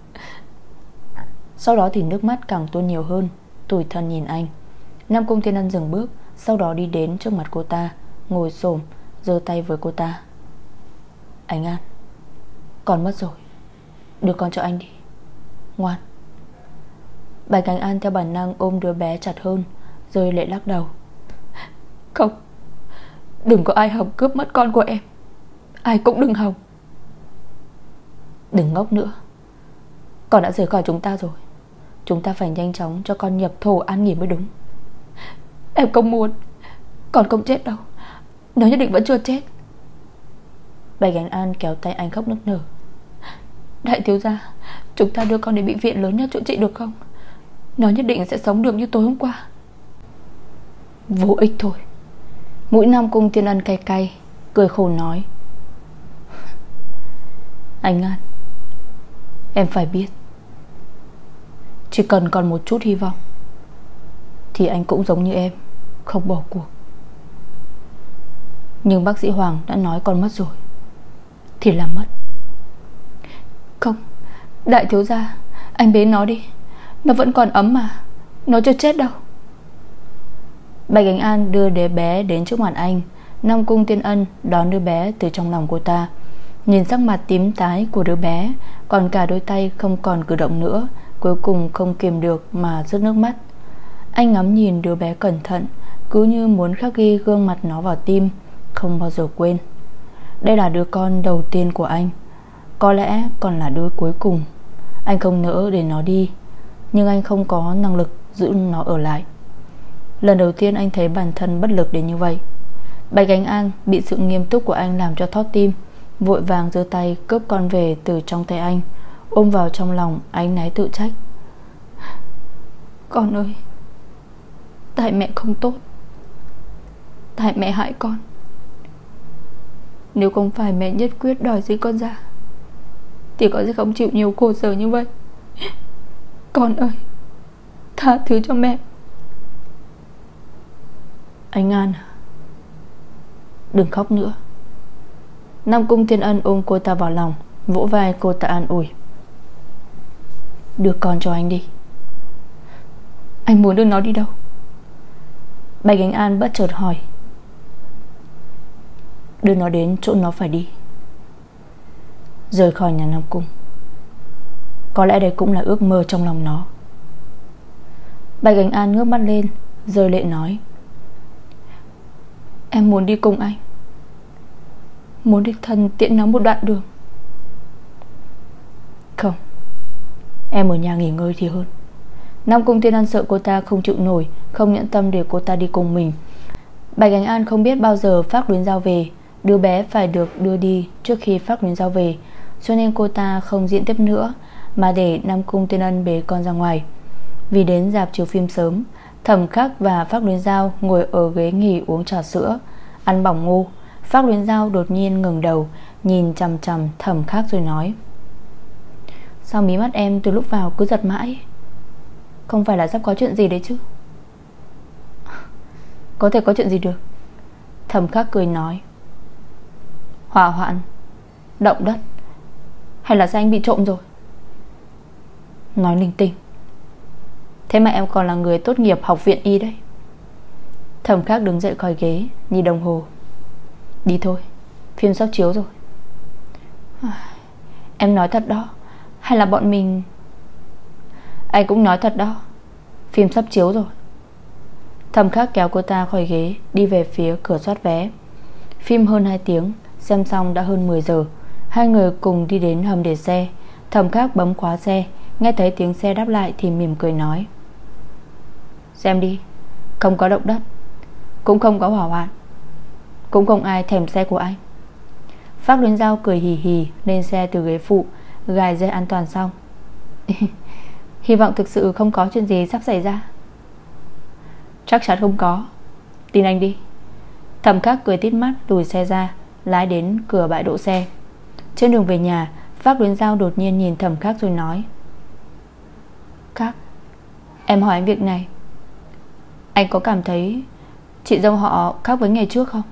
Sau đó thì nước mắt càng tuôn nhiều hơn, tủi thân nhìn anh. Nam Cung Tiên Ân dừng bước, sau đó đi đến trước mặt cô ta, ngồi xổm, giơ tay với cô ta: Anh An, con mất rồi, đưa con cho anh đi, ngoan. Bạch Cảnh An theo bản năng ôm đứa bé chặt hơn, rồi lại lắc đầu: Không, đừng có ai hòng cướp mất con của em. Ai cũng đừng hòng. Đừng ngốc nữa, con đã rời khỏi chúng ta rồi. Chúng ta phải nhanh chóng cho con nhập thổ an nghỉ mới đúng. Em không muốn. Con không chết đâu, nó nhất định vẫn chưa chết. Bạch Cảnh An kéo tay anh khóc nức nở: Đại thiếu gia, chúng ta đưa con đến bệnh viện lớn nhất chữa trị được không? Nó nhất định sẽ sống được như tối hôm qua. Vô ích thôi. Mũi Nam Cung Tiên Ân cay cay, cười khổ nói: Anh An, em phải biết, chỉ cần còn một chút hy vọng thì anh cũng giống như em, không bỏ cuộc. Nhưng bác sĩ Hoàng đã nói con mất rồi thì là mất. Không, đại thiếu gia, anh bế nó đi, nó vẫn còn ấm mà, nó chưa chết đâu. Bạch Cảnh An đưa đứa bé đến trước mặt anh. Nam Cung Tiên Ân đón đứa bé từ trong lòng cô ta. Nhìn sắc mặt tím tái của đứa bé, còn cả đôi tay không còn cử động nữa, cuối cùng không kiềm được mà rớt nước mắt. Anh ngắm nhìn đứa bé cẩn thận, cứ như muốn khắc ghi gương mặt nó vào tim, không bao giờ quên. Đây là đứa con đầu tiên của anh, có lẽ còn là đứa cuối cùng. Anh không nỡ để nó đi, nhưng anh không có năng lực giữ nó ở lại. Lần đầu tiên anh thấy bản thân bất lực đến như vậy. Bạch Cảnh An bị sự nghiêm túc của anh làm cho thót tim, vội vàng giơ tay cướp con về từ trong tay anh, ôm vào trong lòng áy náy tự trách: Con ơi, tại mẹ không tốt, tại mẹ hại con. Nếu không phải mẹ nhất quyết đòi sinh con ra thì con sẽ không chịu nhiều khổ sở như vậy. Con ơi, tha thứ cho mẹ. Anh An, đừng khóc nữa. Nam Cung Tiên Ân ôm cô ta vào lòng, vỗ vai cô ta an ủi: Đưa con cho anh đi. Anh muốn đưa nó đi đâu? Bạch Cảnh An bất chợt hỏi. Đưa nó đến chỗ nó phải đi, rời khỏi nhà Nam Cung. Có lẽ đây cũng là ước mơ trong lòng nó. Bạch Ánh An ngước mắt lên, rơi lệ nói: Em muốn đi cùng anh, muốn đích thân tiễn nó một đoạn đường. Không, em ở nhà nghỉ ngơi thì hơn. Nam Cung Thiên Ân sợ cô ta không chịu nổi, không nhẫn tâm để cô ta đi cùng mình. Bạch Ánh An không biết bao giờ Phác Luyến Giao về. Đứa bé phải được đưa đi trước khi Phác Luyến Giao về, cho nên cô ta không diễn tiếp nữa, mà để Nam Cung Thiên Ân bế con ra ngoài. Vì đến rạp chiếu phim sớm, Thẩm Khắc và Phác Luyến Giao ngồi ở ghế nghỉ uống trà sữa, ăn bỏng ngô. Phác Luyến Giao đột nhiên ngẩng đầu, nhìn chằm chằm Thẩm Khắc rồi nói: Sao mí mắt em từ lúc vào cứ giật mãi? Không phải là sắp có chuyện gì đấy chứ? Có thể có chuyện gì được? Thẩm Khắc cười nói: Hỏa hoạn, động đất, hay là sao anh bị trộm rồi? Nói linh tinh. Thế mà em còn là người tốt nghiệp học viện y đấy. Thẩm Khắc đứng dậy khỏi ghế, nhìn đồng hồ: Đi thôi, phim sắp chiếu rồi. Em nói thật đó, hay là bọn mình... Anh cũng nói thật đó, phim sắp chiếu rồi. Thẩm Khắc kéo cô ta khỏi ghế, đi về phía cửa soát vé. Phim hơn hai tiếng, xem xong đã hơn mười giờ. Hai người cùng đi đến hầm để xe. Thẩm Khắc bấm khóa xe, nghe thấy tiếng xe đáp lại thì mỉm cười nói: Xem đi, không có động đất, cũng không có hỏa hoạn, cũng không ai thèm xe của anh. Phác Luyến Giao cười hì hì lên xe từ ghế phụ, gài dây an toàn xong. Hy vọng thực sự không có chuyện gì sắp xảy ra. Chắc chắn không có, tin anh đi. Thẩm Khắc cười tít mắt lùi xe ra, lái đến cửa bãi đỗ xe. Trên đường về nhà, Phác Luyến Giao đột nhiên nhìn Thẩm Khắc rồi nói: Khắc, em hỏi anh việc này, anh có cảm thấy chị dâu họ khác với ngày trước không?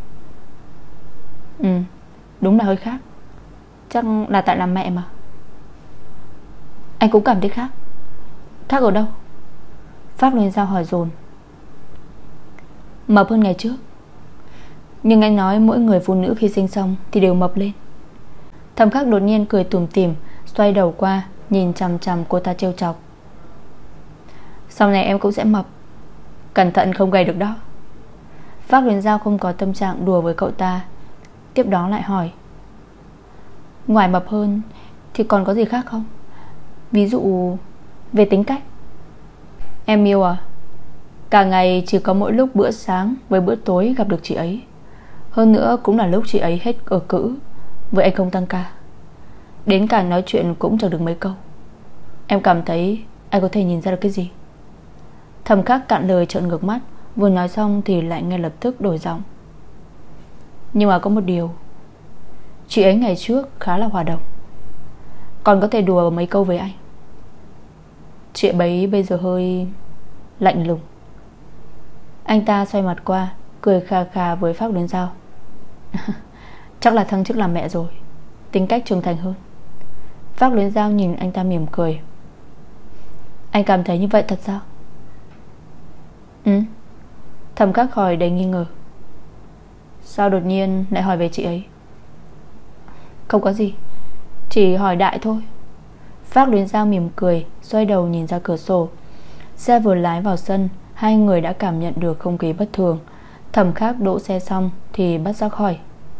Ừ, đúng là hơi khác. Chắc là tại làm mẹ mà. Anh cũng cảm thấy khác. Khác ở đâu? Phác Luyến Giao hỏi dồn. Mập hơn ngày trước. Nhưng anh nói mỗi người phụ nữ khi sinh xong thì đều mập lên. Thẩm Khắc đột nhiên cười tủm tỉm, xoay đầu qua, nhìn chằm chằm cô ta trêu chọc: Sau này em cũng sẽ mập, cẩn thận không gầy được đó. Phác Luyến Giao không có tâm trạng đùa với cậu ta, tiếp đó lại hỏi: Ngoài mập hơn thì còn có gì khác không? Ví dụ về tính cách. Em yêu à, cả ngày chỉ có mỗi lúc bữa sáng với bữa tối gặp được chị ấy. Hơn nữa cũng là lúc chị ấy hết ở cữ, với anh không tăng ca. Đến cả nói chuyện cũng chẳng được mấy câu. Em cảm thấy anh có thể nhìn ra được cái gì? Thẩm Khắc cạn lời trợn ngược mắt, vừa nói xong thì lại ngay lập tức đổi giọng: Nhưng mà có một điều, chị ấy ngày trước khá là hòa đồng, còn có thể đùa mấy câu với anh. Chị ấy bây giờ hơi lạnh lùng. Anh ta xoay mặt qua, cười khà khà với Phác Luyến Giao: Chắc là thăng chức làm mẹ rồi, tính cách trưởng thành hơn. Phác Luyến Giao nhìn anh ta mỉm cười: Anh cảm thấy như vậy thật sao? Ừ. Thẩm Khắc hỏi đầy nghi ngờ: Sao đột nhiên lại hỏi về chị ấy? Không có gì, chỉ hỏi đại thôi. Phác Luyến Giao mỉm cười, xoay đầu nhìn ra cửa sổ. Xe vừa lái vào sân, hai người đã cảm nhận được không khí bất thường. Thẩm Khắc đỗ xe xong thì bất giác hỏi: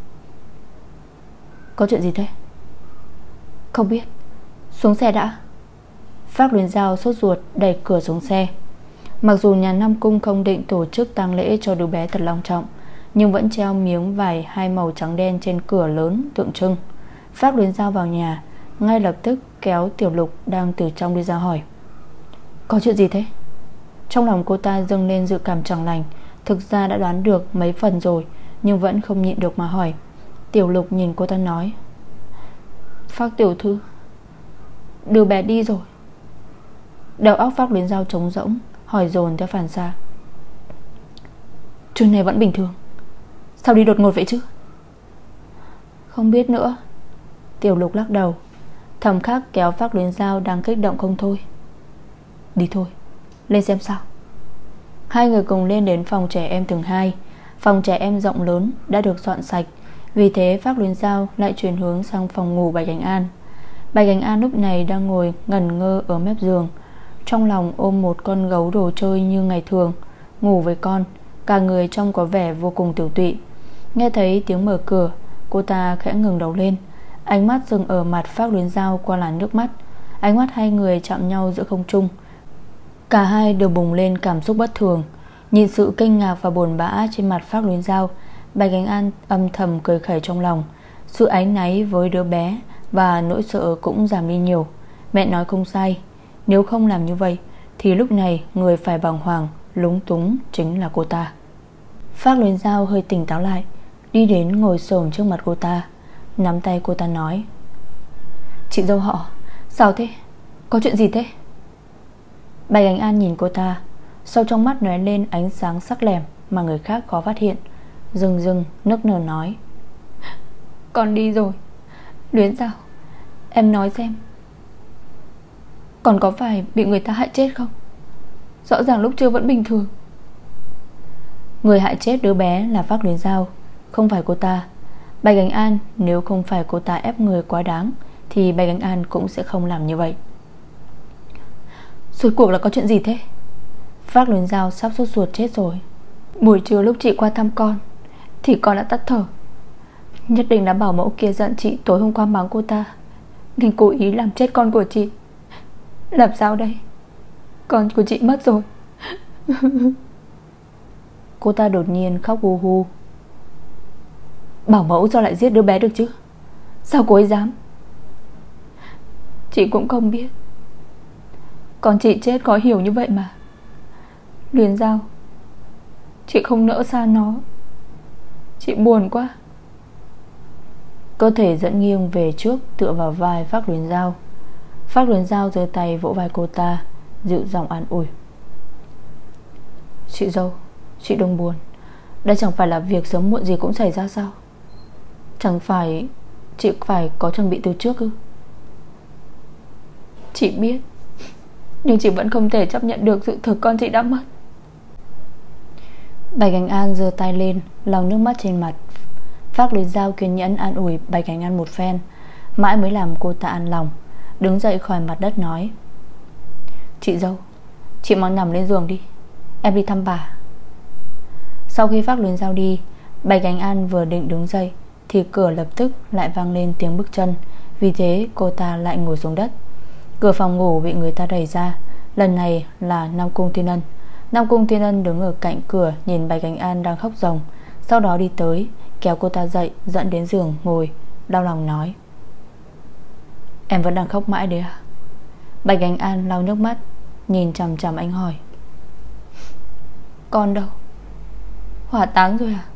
Có chuyện gì thế? Không biết, xuống xe đã. Phác Luyến Giao sốt ruột đẩy cửa xuống xe. Mặc dù nhà Nam Cung không định tổ chức tang lễ cho đứa bé thật long trọng, nhưng vẫn treo miếng vải hai màu trắng đen trên cửa lớn tượng trưng. Phác Luyến Giao vào nhà, ngay lập tức kéo Tiểu Lục đang từ trong đi ra hỏi: Có chuyện gì thế? Trong lòng cô ta dâng lên dự cảm chẳng lành. Thực ra đã đoán được mấy phần rồi, nhưng vẫn không nhịn được mà hỏi. Tiểu Lục nhìn cô ta nói: Phác tiểu thư, đưa bé đi rồi. Đầu óc Phác Luyến Giao trống rỗng, hỏi dồn theo phản xạ: Chuyện này vẫn bình thường, sao đi đột ngột vậy chứ? Không biết nữa. Tiểu Lục lắc đầu. Thẩm Khắc kéo Phác Luyến Giao đang kích động không thôi: Đi thôi, lên xem sao. Hai người cùng lên đến phòng trẻ em tầng hai. Phòng trẻ em rộng lớn đã được dọn sạch, vì thế Phác Luyến Giao lại chuyển hướng sang phòng ngủ Bạch Ánh An. Bạch Ánh An lúc này đang ngồi ngẩn ngơ ở mép giường, trong lòng ôm một con gấu đồ chơi như ngày thường, ngủ với con, cả người trông có vẻ vô cùng tiểu tụy. Nghe thấy tiếng mở cửa, cô ta khẽ ngừng đầu lên, ánh mắt dừng ở mặt Phác Luyến Giao qua làn nước mắt. Ánh mắt hai người chạm nhau giữa không trung. Cả hai đều bùng lên cảm xúc bất thường. Nhìn sự kinh ngạc và buồn bã trên mặt Phác Luyến Giao, Bạch Ánh An âm thầm cười khẩy trong lòng. Sự áy náy với đứa bé và nỗi sợ cũng giảm đi nhiều. Mẹ nói không sai, nếu không làm như vậy thì lúc này người phải bàng hoàng, lúng túng chính là cô ta. Phác Luyến Giao hơi tỉnh táo lại, đi đến ngồi xổm trước mặt cô ta, nắm tay cô ta nói: "Chị dâu họ, sao thế? Có chuyện gì thế?" Bạch Ánh An nhìn cô ta, sau trong mắt lóe lên ánh sáng sắc lẻm mà người khác khó phát hiện, rưng rưng nức nở nói: "Con đi rồi. Luyến Giao, em nói xem, còn có phải bị người ta hại chết không? Rõ ràng lúc trưa vẫn bình thường." Người hại chết đứa bé là Phác Luyến Giao, không phải cô ta. Bạch Ánh An nếu không phải cô ta ép người quá đáng thì Bạch Ánh An cũng sẽ không làm như vậy. Rốt cuộc là có chuyện gì thế? Phác Luyến Giao sắp sốt ruột chết rồi. Buổi trưa lúc chị qua thăm con thì con đã tắt thở. Nhất định là bảo mẫu kia giận chị tối hôm qua mắng cô ta, nên cố ý làm chết con của chị. Làm sao đây? Con của chị mất rồi. Cô ta đột nhiên khóc hu hu. Bảo mẫu sao lại giết đứa bé được chứ? Sao cô ấy dám? Chị cũng không biết. Con chị chết khó hiểu như vậy mà. Luyến Giao, chị không nỡ xa nó. Chị buồn quá. Cơ thể dẫn nghiêng về trước tựa vào vai Phác Luyến Giao. Phác Luyến Giao giơ tay vỗ vai cô ta, dịu giọng an ủi: "Chị dâu, chị đừng buồn. Đây chẳng phải là việc sớm muộn gì cũng xảy ra sao? Chẳng phải chị phải có chuẩn bị từ trước ư?" "Chị biết, nhưng chị vẫn không thể chấp nhận được sự thực con chị đã mất." Bạch Ánh An giơ tay lên lau nước mắt trên mặt. Phác Luyến Giao kiên nhẫn an ủi Bạch Ánh An một phen, mãi mới làm cô ta an lòng, đứng dậy khỏi mặt đất nói: "Chị dâu, chị mau nằm lên giường đi, em đi thăm bà." Sau khi Phác Luyến Giao đi, Bạch Ánh An vừa định đứng dậy thì cửa lập tức lại vang lên tiếng bước chân. Vì thế cô ta lại ngồi xuống đất. Cửa phòng ngủ bị người ta đẩy ra. Lần này là Nam Cung Thiên Ân. Nam Cung Thiên Ân đứng ở cạnh cửa, nhìn Bạch Ánh An đang khóc ròng, sau đó đi tới kéo cô ta dậy, dẫn đến giường ngồi, đau lòng nói: "Em vẫn đang khóc mãi đấy à?" Bạch Ánh An lau nước mắt, nhìn chằm chằm anh hỏi: "Con đâu? Hỏa táng rồi à?"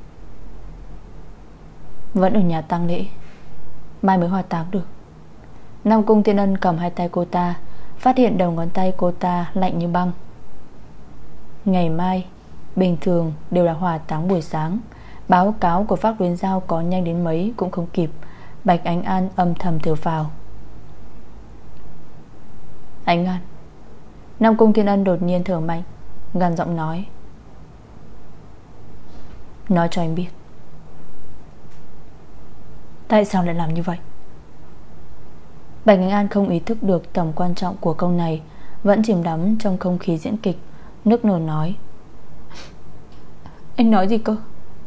"Vẫn ở nhà tang lễ, mai mới hỏa táng được." Nam Cung Thiên Ân cầm hai tay cô ta, phát hiện đầu ngón tay cô ta lạnh như băng. "Ngày mai bình thường đều là hỏa táng buổi sáng. Báo cáo của Phác Luyến Giao có nhanh đến mấy cũng không kịp." Bạch Ánh An âm thầm thở phào. "Ánh An." Nam Cung Thiên Ân đột nhiên thở mạnh, gằn giọng nói: "Nói cho anh biết, tại sao lại làm như vậy?" Bạch Ánh An không ý thức được tầm quan trọng của câu này, vẫn chìm đắm trong không khí diễn kịch, nức nở nói: "Anh nói gì cơ?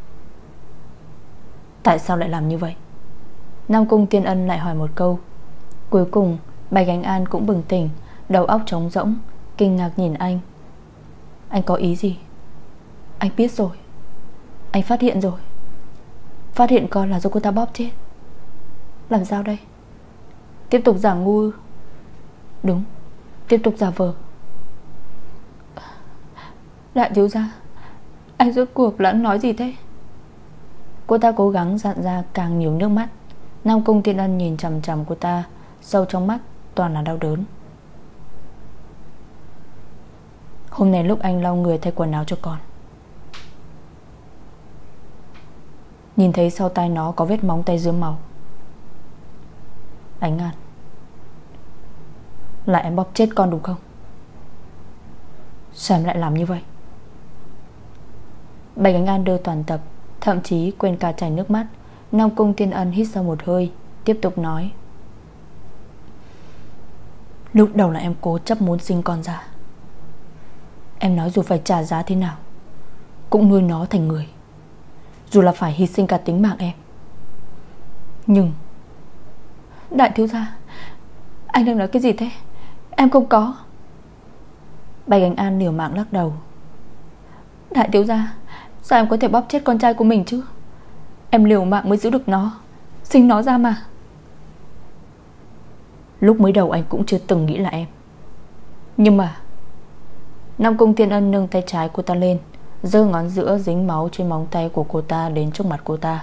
Tại sao lại làm như vậy?" Nam Cung Thiên Ân lại hỏi một câu. Cuối cùng Bạch Ánh An cũng bừng tỉnh, đầu óc trống rỗng, kinh ngạc nhìn anh. "Anh có ý gì?" "Anh biết rồi. Anh phát hiện rồi. Phát hiện con là do cô ta bóp chết. Làm sao đây? Tiếp tục giả ngu ư?" "Đúng, tiếp tục giả vờ." "Đại thiếu gia, anh rốt cuộc là nói gì thế?" Cô ta cố gắng dặn ra càng nhiều nước mắt. Nam Cung Thiên Ân nhìn chằm chằm cô ta, sâu trong mắt toàn là đau đớn. "Hôm nay lúc anh lau người thay quần áo cho con, nhìn thấy sau tay nó có vết móng tay rướm máu. Ánh An, là em bóp chết con đúng không? Sao em lại làm như vậy?" Bạch Ánh An đưa toàn tập, thậm chí quên cả chảy nước mắt. Nam Cung Thiên Ân hít sâu một hơi, tiếp tục nói: Lúc đầu là em cố chấp muốn sinh con ra. Em nói dù phải trả giá thế nào cũng nuôi nó thành người, dù là phải hy sinh cả tính mạng em. Nhưng đại thiếu gia, anh đang nói cái gì thế? Em không có. Bạch Ánh An liều mạng lắc đầu. Đại thiếu gia, sao em có thể bóp chết con trai của mình chứ? Em liều mạng mới giữ được nó, sinh nó ra mà. Lúc mới đầu anh cũng chưa từng nghĩ là em. Nhưng mà Nam Cung Thiên Ân nâng tay trái cô ta lên, giơ ngón giữa dính máu trên móng tay của cô ta đến trước mặt cô ta.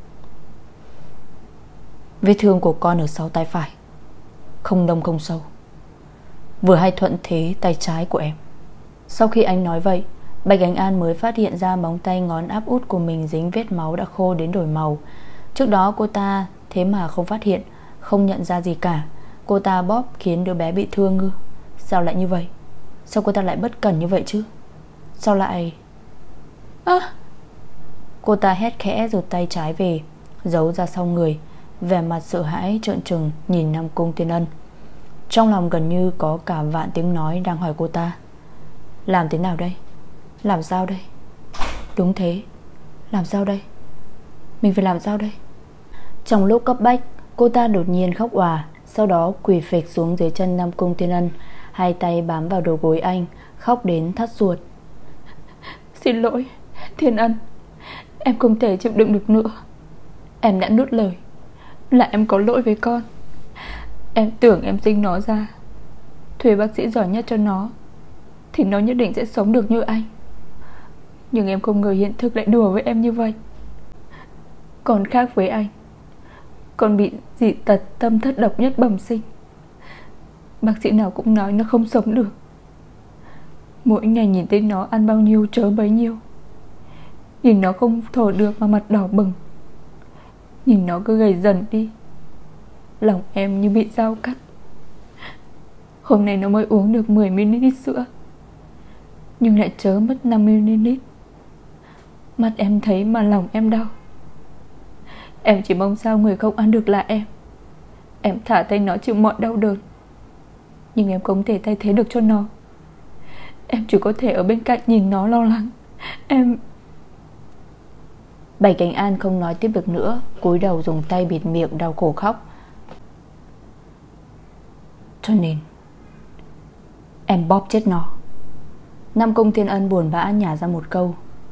Vết thương của con ở sau tay phải, không đông không sâu, vừa hay thuận thế tay trái của em. Sau khi anh nói vậy, Bạch Ánh An mới phát hiện ra móng tay ngón áp út của mình dính vết máu đã khô đến đổi màu. Trước đó cô ta thế mà không phát hiện, không nhận ra gì cả. Cô ta bóp khiến đứa bé bị thương ư? Sao lại như vậy? Sao cô ta lại bất cẩn như vậy chứ? Sao lại... À! Cô ta hét khẽ rồi tay trái về, giấu ra sau người, vẻ mặt sợ hãi trợn trừng nhìn Nam Cung Thiên Ân. Trong lòng gần như có cả vạn tiếng nói đang hỏi cô ta: làm thế nào đây? Làm sao đây? Đúng thế, làm sao đây? Mình phải làm sao đây? Trong lúc cấp bách, cô ta đột nhiên khóc òa, sau đó quỳ phịch xuống dưới chân Nam Cung Thiên Ân, hai tay bám vào đầu gối anh, khóc đến thắt ruột. Xin lỗi Thiên Ân, em không thể chịu đựng được nữa. Em đã nuốt lời, là em có lỗi với con. Em tưởng em sinh nó ra, thuê bác sĩ giỏi nhất cho nó, thì nó nhất định sẽ sống được như anh. Nhưng em không ngờ hiện thực lại đùa với em như vậy. Còn khác với anh, con bị dị tật tâm thất độc nhất bẩm sinh. Bác sĩ nào cũng nói nó không sống được. Mỗi ngày nhìn thấy nó ăn bao nhiêu chớ bấy nhiêu. Nhìn nó không thở được mà mặt đỏ bừng, nhìn nó cứ gầy dần đi, lòng em như bị dao cắt. Hôm nay nó mới uống được mười mi li lít sữa, nhưng lại chớ mất năm mi li lít. Mắt em thấy mà lòng em đau. Em chỉ mong sao người không ăn được là em. Em thả tay nó chịu mọi đau đớn, nhưng em không thể thay thế được cho nó. Em chỉ có thể ở bên cạnh nhìn nó lo lắng. Em... Bạch Ánh An không nói tiếp được nữa, cúi đầu dùng tay bịt miệng đau khổ khóc. Cho nên em bóp chết nó. Nam Cung Thiên Ân buồn bã nhả ra một câu.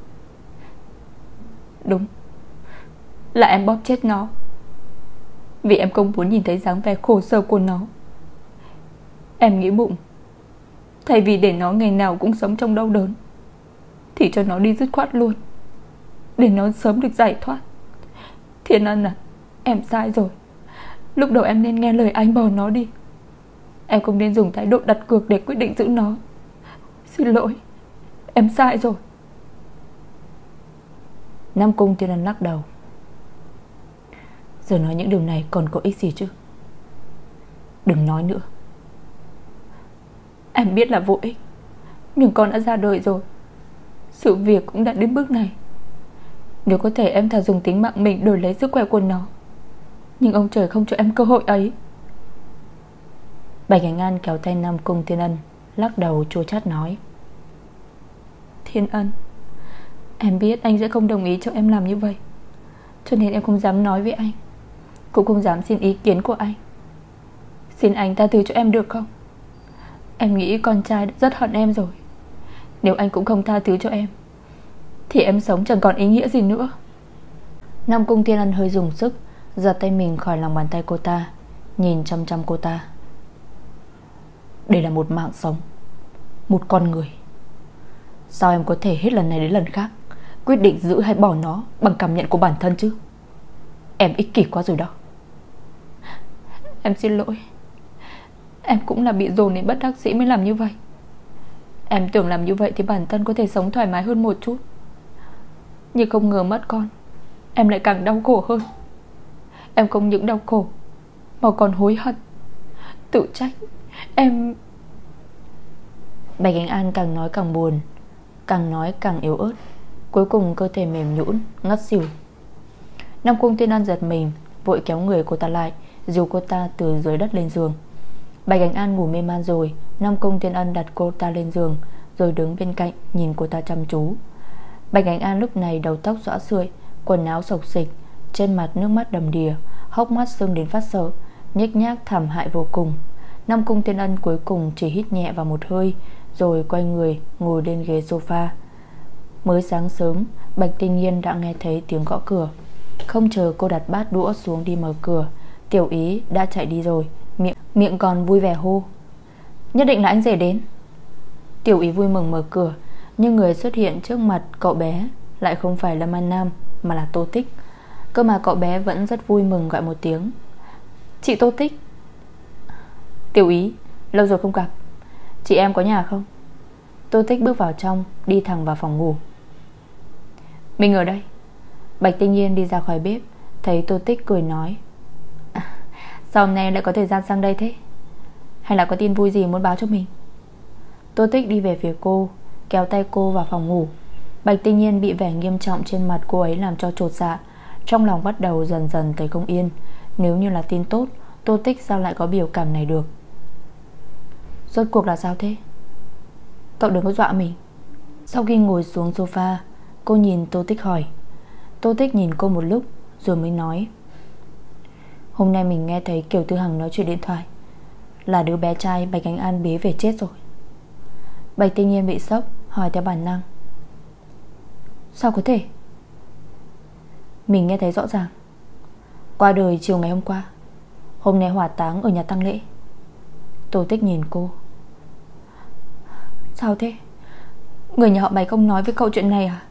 Đúng, là em bóp chết nó, vì em không muốn nhìn thấy dáng vẻ khổ sở của nó. Em nghĩ bụng, thay vì để nó ngày nào cũng sống trong đau đớn, thì cho nó đi dứt khoát luôn, để nó sớm được giải thoát. Thiên Ân à, em sai rồi. Lúc đầu em nên nghe lời anh bỏ nó đi. Em không nên dùng thái độ đặt cược để quyết định giữ nó. Xin lỗi, em sai rồi. Nam Cung Thiên Ân lắc đầu. Giờ nói những điều này còn có ích gì chứ? Đừng nói nữa. Em biết là vô ích, nhưng con đã ra đời rồi, sự việc cũng đã đến bước này. Nếu có thể em thà dùng tính mạng mình đổi lấy sức khỏe của nó, nhưng ông trời không cho em cơ hội ấy. Bạch Ánh An kéo tay Nam Cung Thiên Ân, lắc đầu chua chát nói. Thiên Ân, em biết anh sẽ không đồng ý cho em làm như vậy, cho nên em không dám nói với anh, cũng không dám xin ý kiến của anh. Xin anh tha thứ cho em được không? Em nghĩ con trai đã rất hận em rồi. Nếu anh cũng không tha thứ cho em, thì em sống chẳng còn ý nghĩa gì nữa. Nam Cung Thiên Ân hơi dùng sức giật tay mình khỏi lòng bàn tay cô ta, nhìn chăm chăm cô ta. Đây là một mạng sống, một con người. Sao em có thể hết lần này đến lần khác quyết định giữ hay bỏ nó bằng cảm nhận của bản thân chứ? Em ích kỷ quá rồi đó. Em xin lỗi. Em cũng là bị dồn đến bất đắc dĩ mới làm như vậy. Em tưởng làm như vậy thì bản thân có thể sống thoải mái hơn một chút, nhưng không ngờ mất con, em lại càng đau khổ hơn. Em không những đau khổ mà còn hối hận, tự trách. Em... Bạch Ánh An càng nói càng buồn, càng nói càng yếu ớt, cuối cùng cơ thể mềm nhũn ngất xỉu. Nam Cung Thiên Ân giật mình, vội kéo người cô ta lại, dìu cô ta từ dưới đất lên giường. Bạch Ánh An ngủ mê man rồi. Nam Cung Tiên Ân đặt cô ta lên giường, rồi đứng bên cạnh nhìn cô ta chăm chú. Bạch Ánh An lúc này đầu tóc xõa xượi, quần áo xộc xịch, trên mặt nước mắt đầm đìa, hốc mắt sưng đến phát sợ, nhếch nhác thảm hại vô cùng. Nam Cung Tiên Ân cuối cùng chỉ hít nhẹ vào một hơi, rồi quay người ngồi lên ghế sofa. Mới sáng sớm, Bạch Tinh Nhiên đã nghe thấy tiếng gõ cửa. Không chờ cô đặt bát đũa xuống đi mở cửa, Tiểu Ý đã chạy đi rồi, Miệng, miệng còn vui vẻ hô: nhất định là anh rể đến. Tiểu Ý vui mừng mở cửa, nhưng người xuất hiện trước mặt cậu bé lại không phải Lâm An Nam, mà là Tô Tích. Cơ mà cậu bé vẫn rất vui mừng gọi một tiếng: chị Tô Tích. Tiểu Ý, lâu rồi không gặp, chị em có nhà không? Tô Tích bước vào trong, đi thẳng vào phòng ngủ. Mình ở đây. Bạch Tinh Nhiên đi ra khỏi bếp, thấy Tô Tích cười nói: sao hôm nay lại có thời gian sang đây thế? Hay là có tin vui gì muốn báo cho mình? Tô Tích đi về phía cô, kéo tay cô vào phòng ngủ. Bạch Tinh Nhiên bị vẻ nghiêm trọng trên mặt cô ấy làm cho chột dạ, trong lòng bắt đầu dần dần thấy không yên. Nếu như là tin tốt, Tô Tích sao lại có biểu cảm này được? Rốt cuộc là sao thế? Cậu đừng có dọa mình. Sau khi ngồi xuống sofa, cô nhìn Tô Tích hỏi. Tô Tích nhìn cô một lúc rồi mới nói: hôm nay mình nghe thấy Kiều Tư Hằng nói chuyện điện thoại, là đứa bé trai Bạch Ánh An bế về chết rồi. Bạch Tinh Nhiên bị sốc, hỏi theo bản năng: sao có thể? Mình nghe thấy rõ ràng. Qua đời chiều ngày hôm qua, hôm nay hỏa táng ở nhà tang lễ. Tô Tích nhìn cô: sao thế? Người nhà họ Bạch không nói với cậu chuyện này à?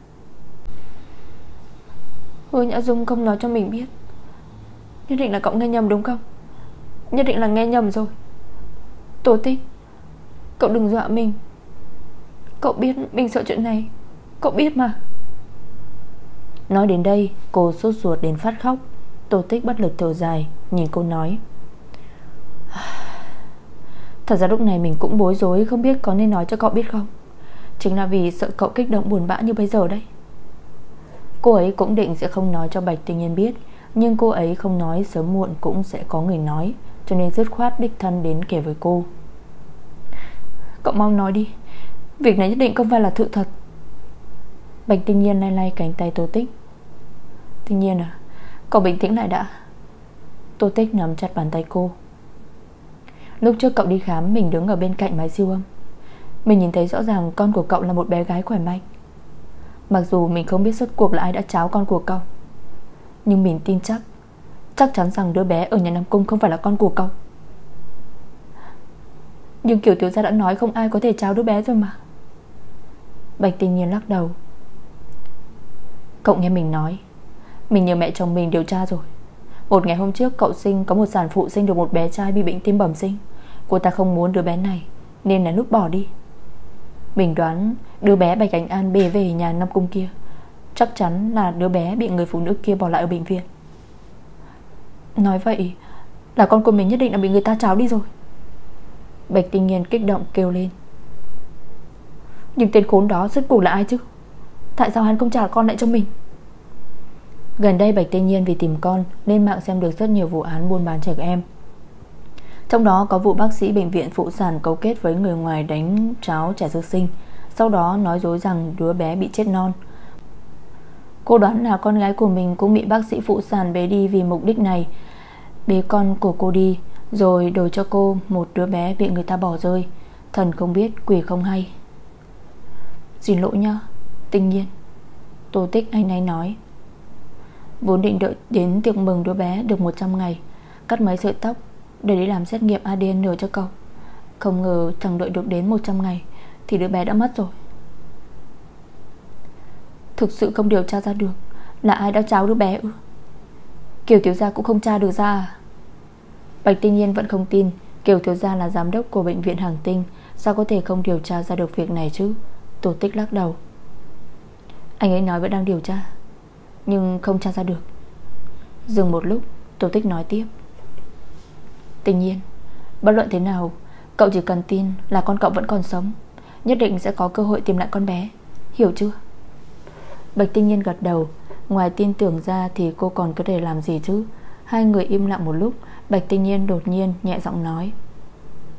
Hứa Nhã Dung không nói cho mình biết. Nhất định là cậu nghe nhầm đúng không? Nhất định là nghe nhầm rồi. Tô Tích, cậu đừng dọa mình. Cậu biết mình sợ chuyện này, cậu biết mà. Nói đến đây, cô sốt ruột đến phát khóc. Tô Tích bất lực thở dài, nhìn cô nói: thật ra lúc này mình cũng bối rối, không biết có nên nói cho cậu biết không. Chính là vì sợ cậu kích động buồn bã như bây giờ đấy. Cô ấy cũng định sẽ không nói cho Bạch Tinh Nhiên biết, nhưng cô ấy không nói sớm muộn cũng sẽ có người nói, cho nên dứt khoát đích thân đến kể với cô. Cậu mau nói đi, việc này nhất định không phải là sự thật. Bạch Tinh Nhiên lay lay cánh tay Tô Tích. Tinh Nhiên à, cậu bình tĩnh lại đã. Tô Tích nắm chặt bàn tay cô. Lúc trước cậu đi khám, mình đứng ở bên cạnh máy siêu âm. Mình nhìn thấy rõ ràng con của cậu là một bé gái khỏe mạnh. Mặc dù mình không biết rốt cuộc là ai đã tráo con của cậu, nhưng mình tin chắc Chắc chắn rằng đứa bé ở nhà Nam Cung không phải là con của cậu. Nhưng Kiều thiếu gia đã nói không ai có thể tráo đứa bé rồi mà. Bạch Tinh Nhiên lắc đầu. Cậu nghe mình nói, mình nhờ mẹ chồng mình điều tra rồi. Một ngày hôm trước cậu sinh có một sản phụ sinh được một bé trai bị bệnh tim bẩm sinh. Cô ta không muốn đứa bé này nên là lúc bỏ đi. Mình đoán đứa bé Bạch Ánh An bê về nhà Nam Cung kia chắc chắn là đứa bé bị người phụ nữ kia bỏ lại ở bệnh viện. Nói vậy là con của mình nhất định là bị người ta tráo đi rồi. Bạch Tinh Nhiên kích động kêu lên. Nhưng tên khốn đó rốt cuộc là ai chứ? Tại sao hắn không trả con lại cho mình? Gần đây Bạch Tinh Nhiên vì tìm con lên mạng xem được rất nhiều vụ án buôn bán trẻ em. Trong đó có vụ bác sĩ bệnh viện phụ sản cấu kết với người ngoài đánh tráo trẻ sơ sinh, sau đó nói dối rằng đứa bé bị chết non. Cô đoán là con gái của mình cũng bị bác sĩ phụ sản bế đi vì mục đích này. Bế con của cô đi rồi đổi cho cô một đứa bé bị người ta bỏ rơi. Thần không biết quỷ không hay. Xin lỗi nhá Tinh Nhiên, Tô Tích anh ấy nói. Vốn định đợi đến tiệc mừng đứa bé được một trăm ngày, cắt mấy sợi tóc để đi làm xét nghiệm a đê en cho cậu. Không ngờ chẳng đợi được đến một trăm ngày thì đứa bé đã mất rồi. Thực sự không điều tra ra được là ai đã tráo đứa bé ư? Kiều thiếu gia cũng không tra được ra à? Bạch Tinh Nhiên vẫn không tin Kiều thiếu gia là giám đốc của bệnh viện Hàng Tinh, sao có thể không điều tra ra được việc này chứ? Tô Tích lắc đầu. Anh ấy nói vẫn đang điều tra, nhưng không tra ra được. Dừng một lúc, Tô Tích nói tiếp. Tinh Nhiên, bất luận thế nào, cậu chỉ cần tin là con cậu vẫn còn sống, nhất định sẽ có cơ hội tìm lại con bé, hiểu chưa? Bạch Tinh Nhiên gật đầu. Ngoài tin tưởng ra thì cô còn có thể làm gì chứ? Hai người im lặng một lúc. Bạch Tinh Nhiên đột nhiên nhẹ giọng nói.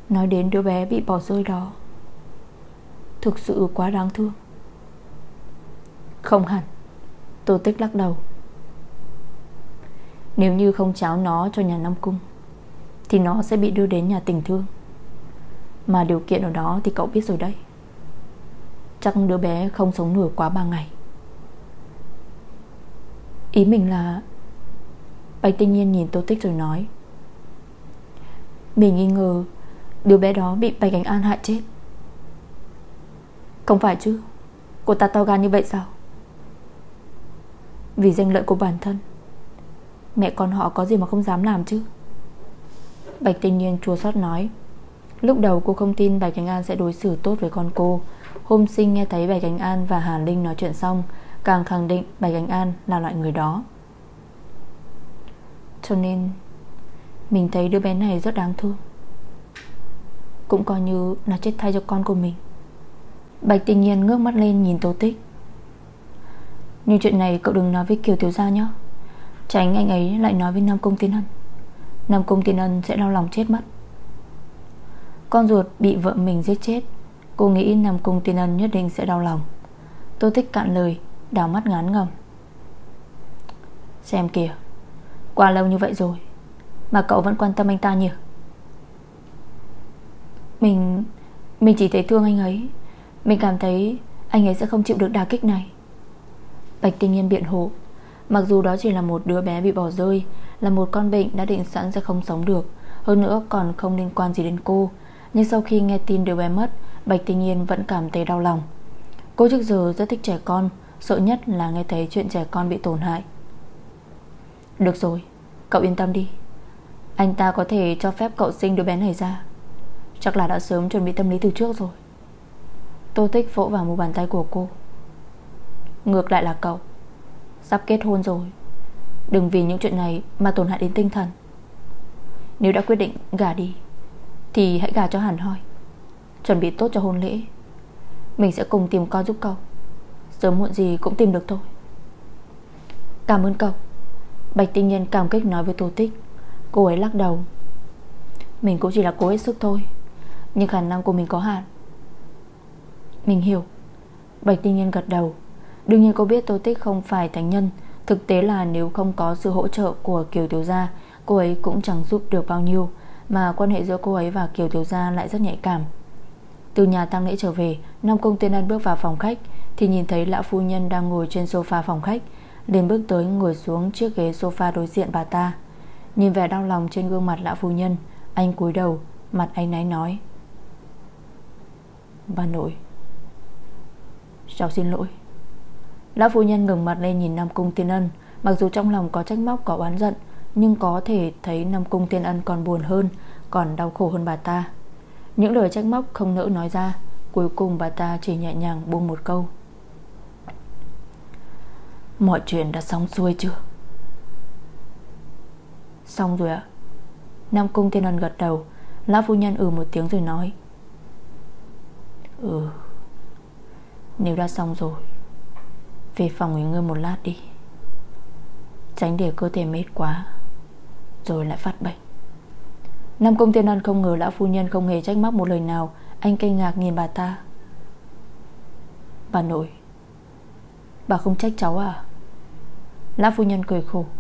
Nói đến đứa bé bị bỏ rơi đó, thực sự quá đáng thương. Không hẳn, Tô Tích lắc đầu. Nếu như không tráo nó cho nhà Nam Cung thì nó sẽ bị đưa đến nhà tình thương. Mà điều kiện ở đó thì cậu biết rồi đấy. Chắc đứa bé không sống nổi quá ba ngày. Ý mình là... Bạch Tinh Nhiên nhìn Tô Tích rồi nói, mình nghi ngờ đứa bé đó bị Bạch Ánh An hại chết. Không phải chứ, cô ta to gan như vậy sao? Vì danh lợi của bản thân, mẹ con họ có gì mà không dám làm chứ. Bạch Tinh Nhiên chua xót nói. Lúc đầu cô không tin Bạch Ánh An sẽ đối xử tốt với con cô. Hôm sinh nghe thấy Bạch Ánh An và Hàn Linh nói chuyện xong, càng khẳng định Bạch Ánh An là loại người đó. Cho nên mình thấy đứa bé này rất đáng thương, cũng coi như là chết thay cho con của mình. Bạch Tinh Nhiên ngước mắt lên nhìn Tô Tích. Nhưng chuyện này cậu đừng nói với Kiều Tiểu Gia nhé, tránh anh ấy lại nói với Nam Cung Tiên Ân. Nam Cung Tiên Ân sẽ đau lòng chết mất. Con ruột bị vợ mình giết chết, cô nghĩ Nam Cung Tiên Ân nhất định sẽ đau lòng. Tô Tích cạn lời, đảo mắt ngán ngẩm. Xem kìa, qua lâu như vậy rồi mà cậu vẫn quan tâm anh ta nhiều. Mình Mình chỉ thấy thương anh ấy. Mình cảm thấy anh ấy sẽ không chịu được đả kích này. Bạch Tinh Nhiên biện hộ. Mặc dù đó chỉ là một đứa bé bị bỏ rơi, là một con bệnh đã định sẵn sẽ không sống được, hơn nữa còn không liên quan gì đến cô, nhưng sau khi nghe tin đứa bé mất, Bạch Tinh Nhiên vẫn cảm thấy đau lòng. Cô trước giờ rất thích trẻ con, sợ nhất là nghe thấy chuyện trẻ con bị tổn hại. Được rồi, cậu yên tâm đi, anh ta có thể cho phép cậu sinh đứa bé này ra. Chắc là đã sớm chuẩn bị tâm lý từ trước rồi. Tô Tích vỗ vào mu bàn tay của cô. Ngược lại là cậu sắp kết hôn rồi, đừng vì những chuyện này mà tổn hại đến tinh thần. Nếu đã quyết định gả đi thì hãy gả cho hẳn hoi, chuẩn bị tốt cho hôn lễ. Mình sẽ cùng tìm con giúp cậu, sớm muộn gì cũng tìm được thôi. Cảm ơn cậu, Bạch Tinh Nhiên cảm kích nói với Tô Tích. Cô ấy lắc đầu. Mình cũng chỉ là cố hết sức thôi, nhưng khả năng của mình có hạn. Mình hiểu. Bạch Tinh Nhiên gật đầu. Đương nhiên cô biết Tô Tích không phải thánh nhân. Thực tế là nếu không có sự hỗ trợ của Kiều Tiểu Gia, cô ấy cũng chẳng giúp được bao nhiêu. Mà quan hệ giữa cô ấy và Kiều Tiểu Gia lại rất nhạy cảm. Từ nhà tang lễ trở về, Nam Cung Tiên Ân bước vào phòng khách thì nhìn thấy lão phu nhân đang ngồi trên sofa phòng khách, liền bước tới ngồi xuống chiếc ghế sofa đối diện bà ta. Nhìn vẻ đau lòng trên gương mặt lão phu nhân, anh cúi đầu, mặt áy náy nói: Bà nội, cháu xin lỗi. Lão phu nhân ngẩng mặt lên nhìn Nam Cung Tiên Ân. Mặc dù trong lòng có trách móc, có oán giận, nhưng có thể thấy Nam Cung Tiên Ân còn buồn hơn, còn đau khổ hơn bà ta. Những lời trách móc không nỡ nói ra, cuối cùng bà ta chỉ nhẹ nhàng buông một câu: Mọi chuyện đã xong xuôi chưa? Xong rồi ạ. Nam Cung Tiên Ân gật đầu. Lão phu nhân ừ một tiếng rồi nói: Ừ, nếu đã xong rồi, về phòng nghỉ ngơi một lát đi, tránh để cơ thể mệt quá rồi lại phát bệnh. Nam Cung Tiên Ân không ngờ lão phu nhân không hề trách móc một lời nào. Anh kinh ngạc nhìn bà ta. Bà nội, bà không trách cháu à? Lão phu nhân cười khổ.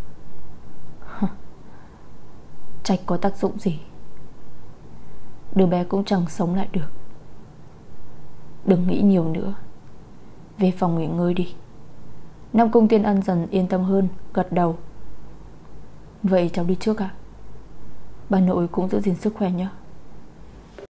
Trách có tác dụng gì, đứa bé cũng chẳng sống lại được. Đừng nghĩ nhiều nữa, về phòng nghỉ ngơi đi. Nam Cung Tiên Ân dần yên tâm hơn, gật đầu. Vậy cháu đi trước ạ. Bà nội cũng giữ gìn sức khỏe nhé.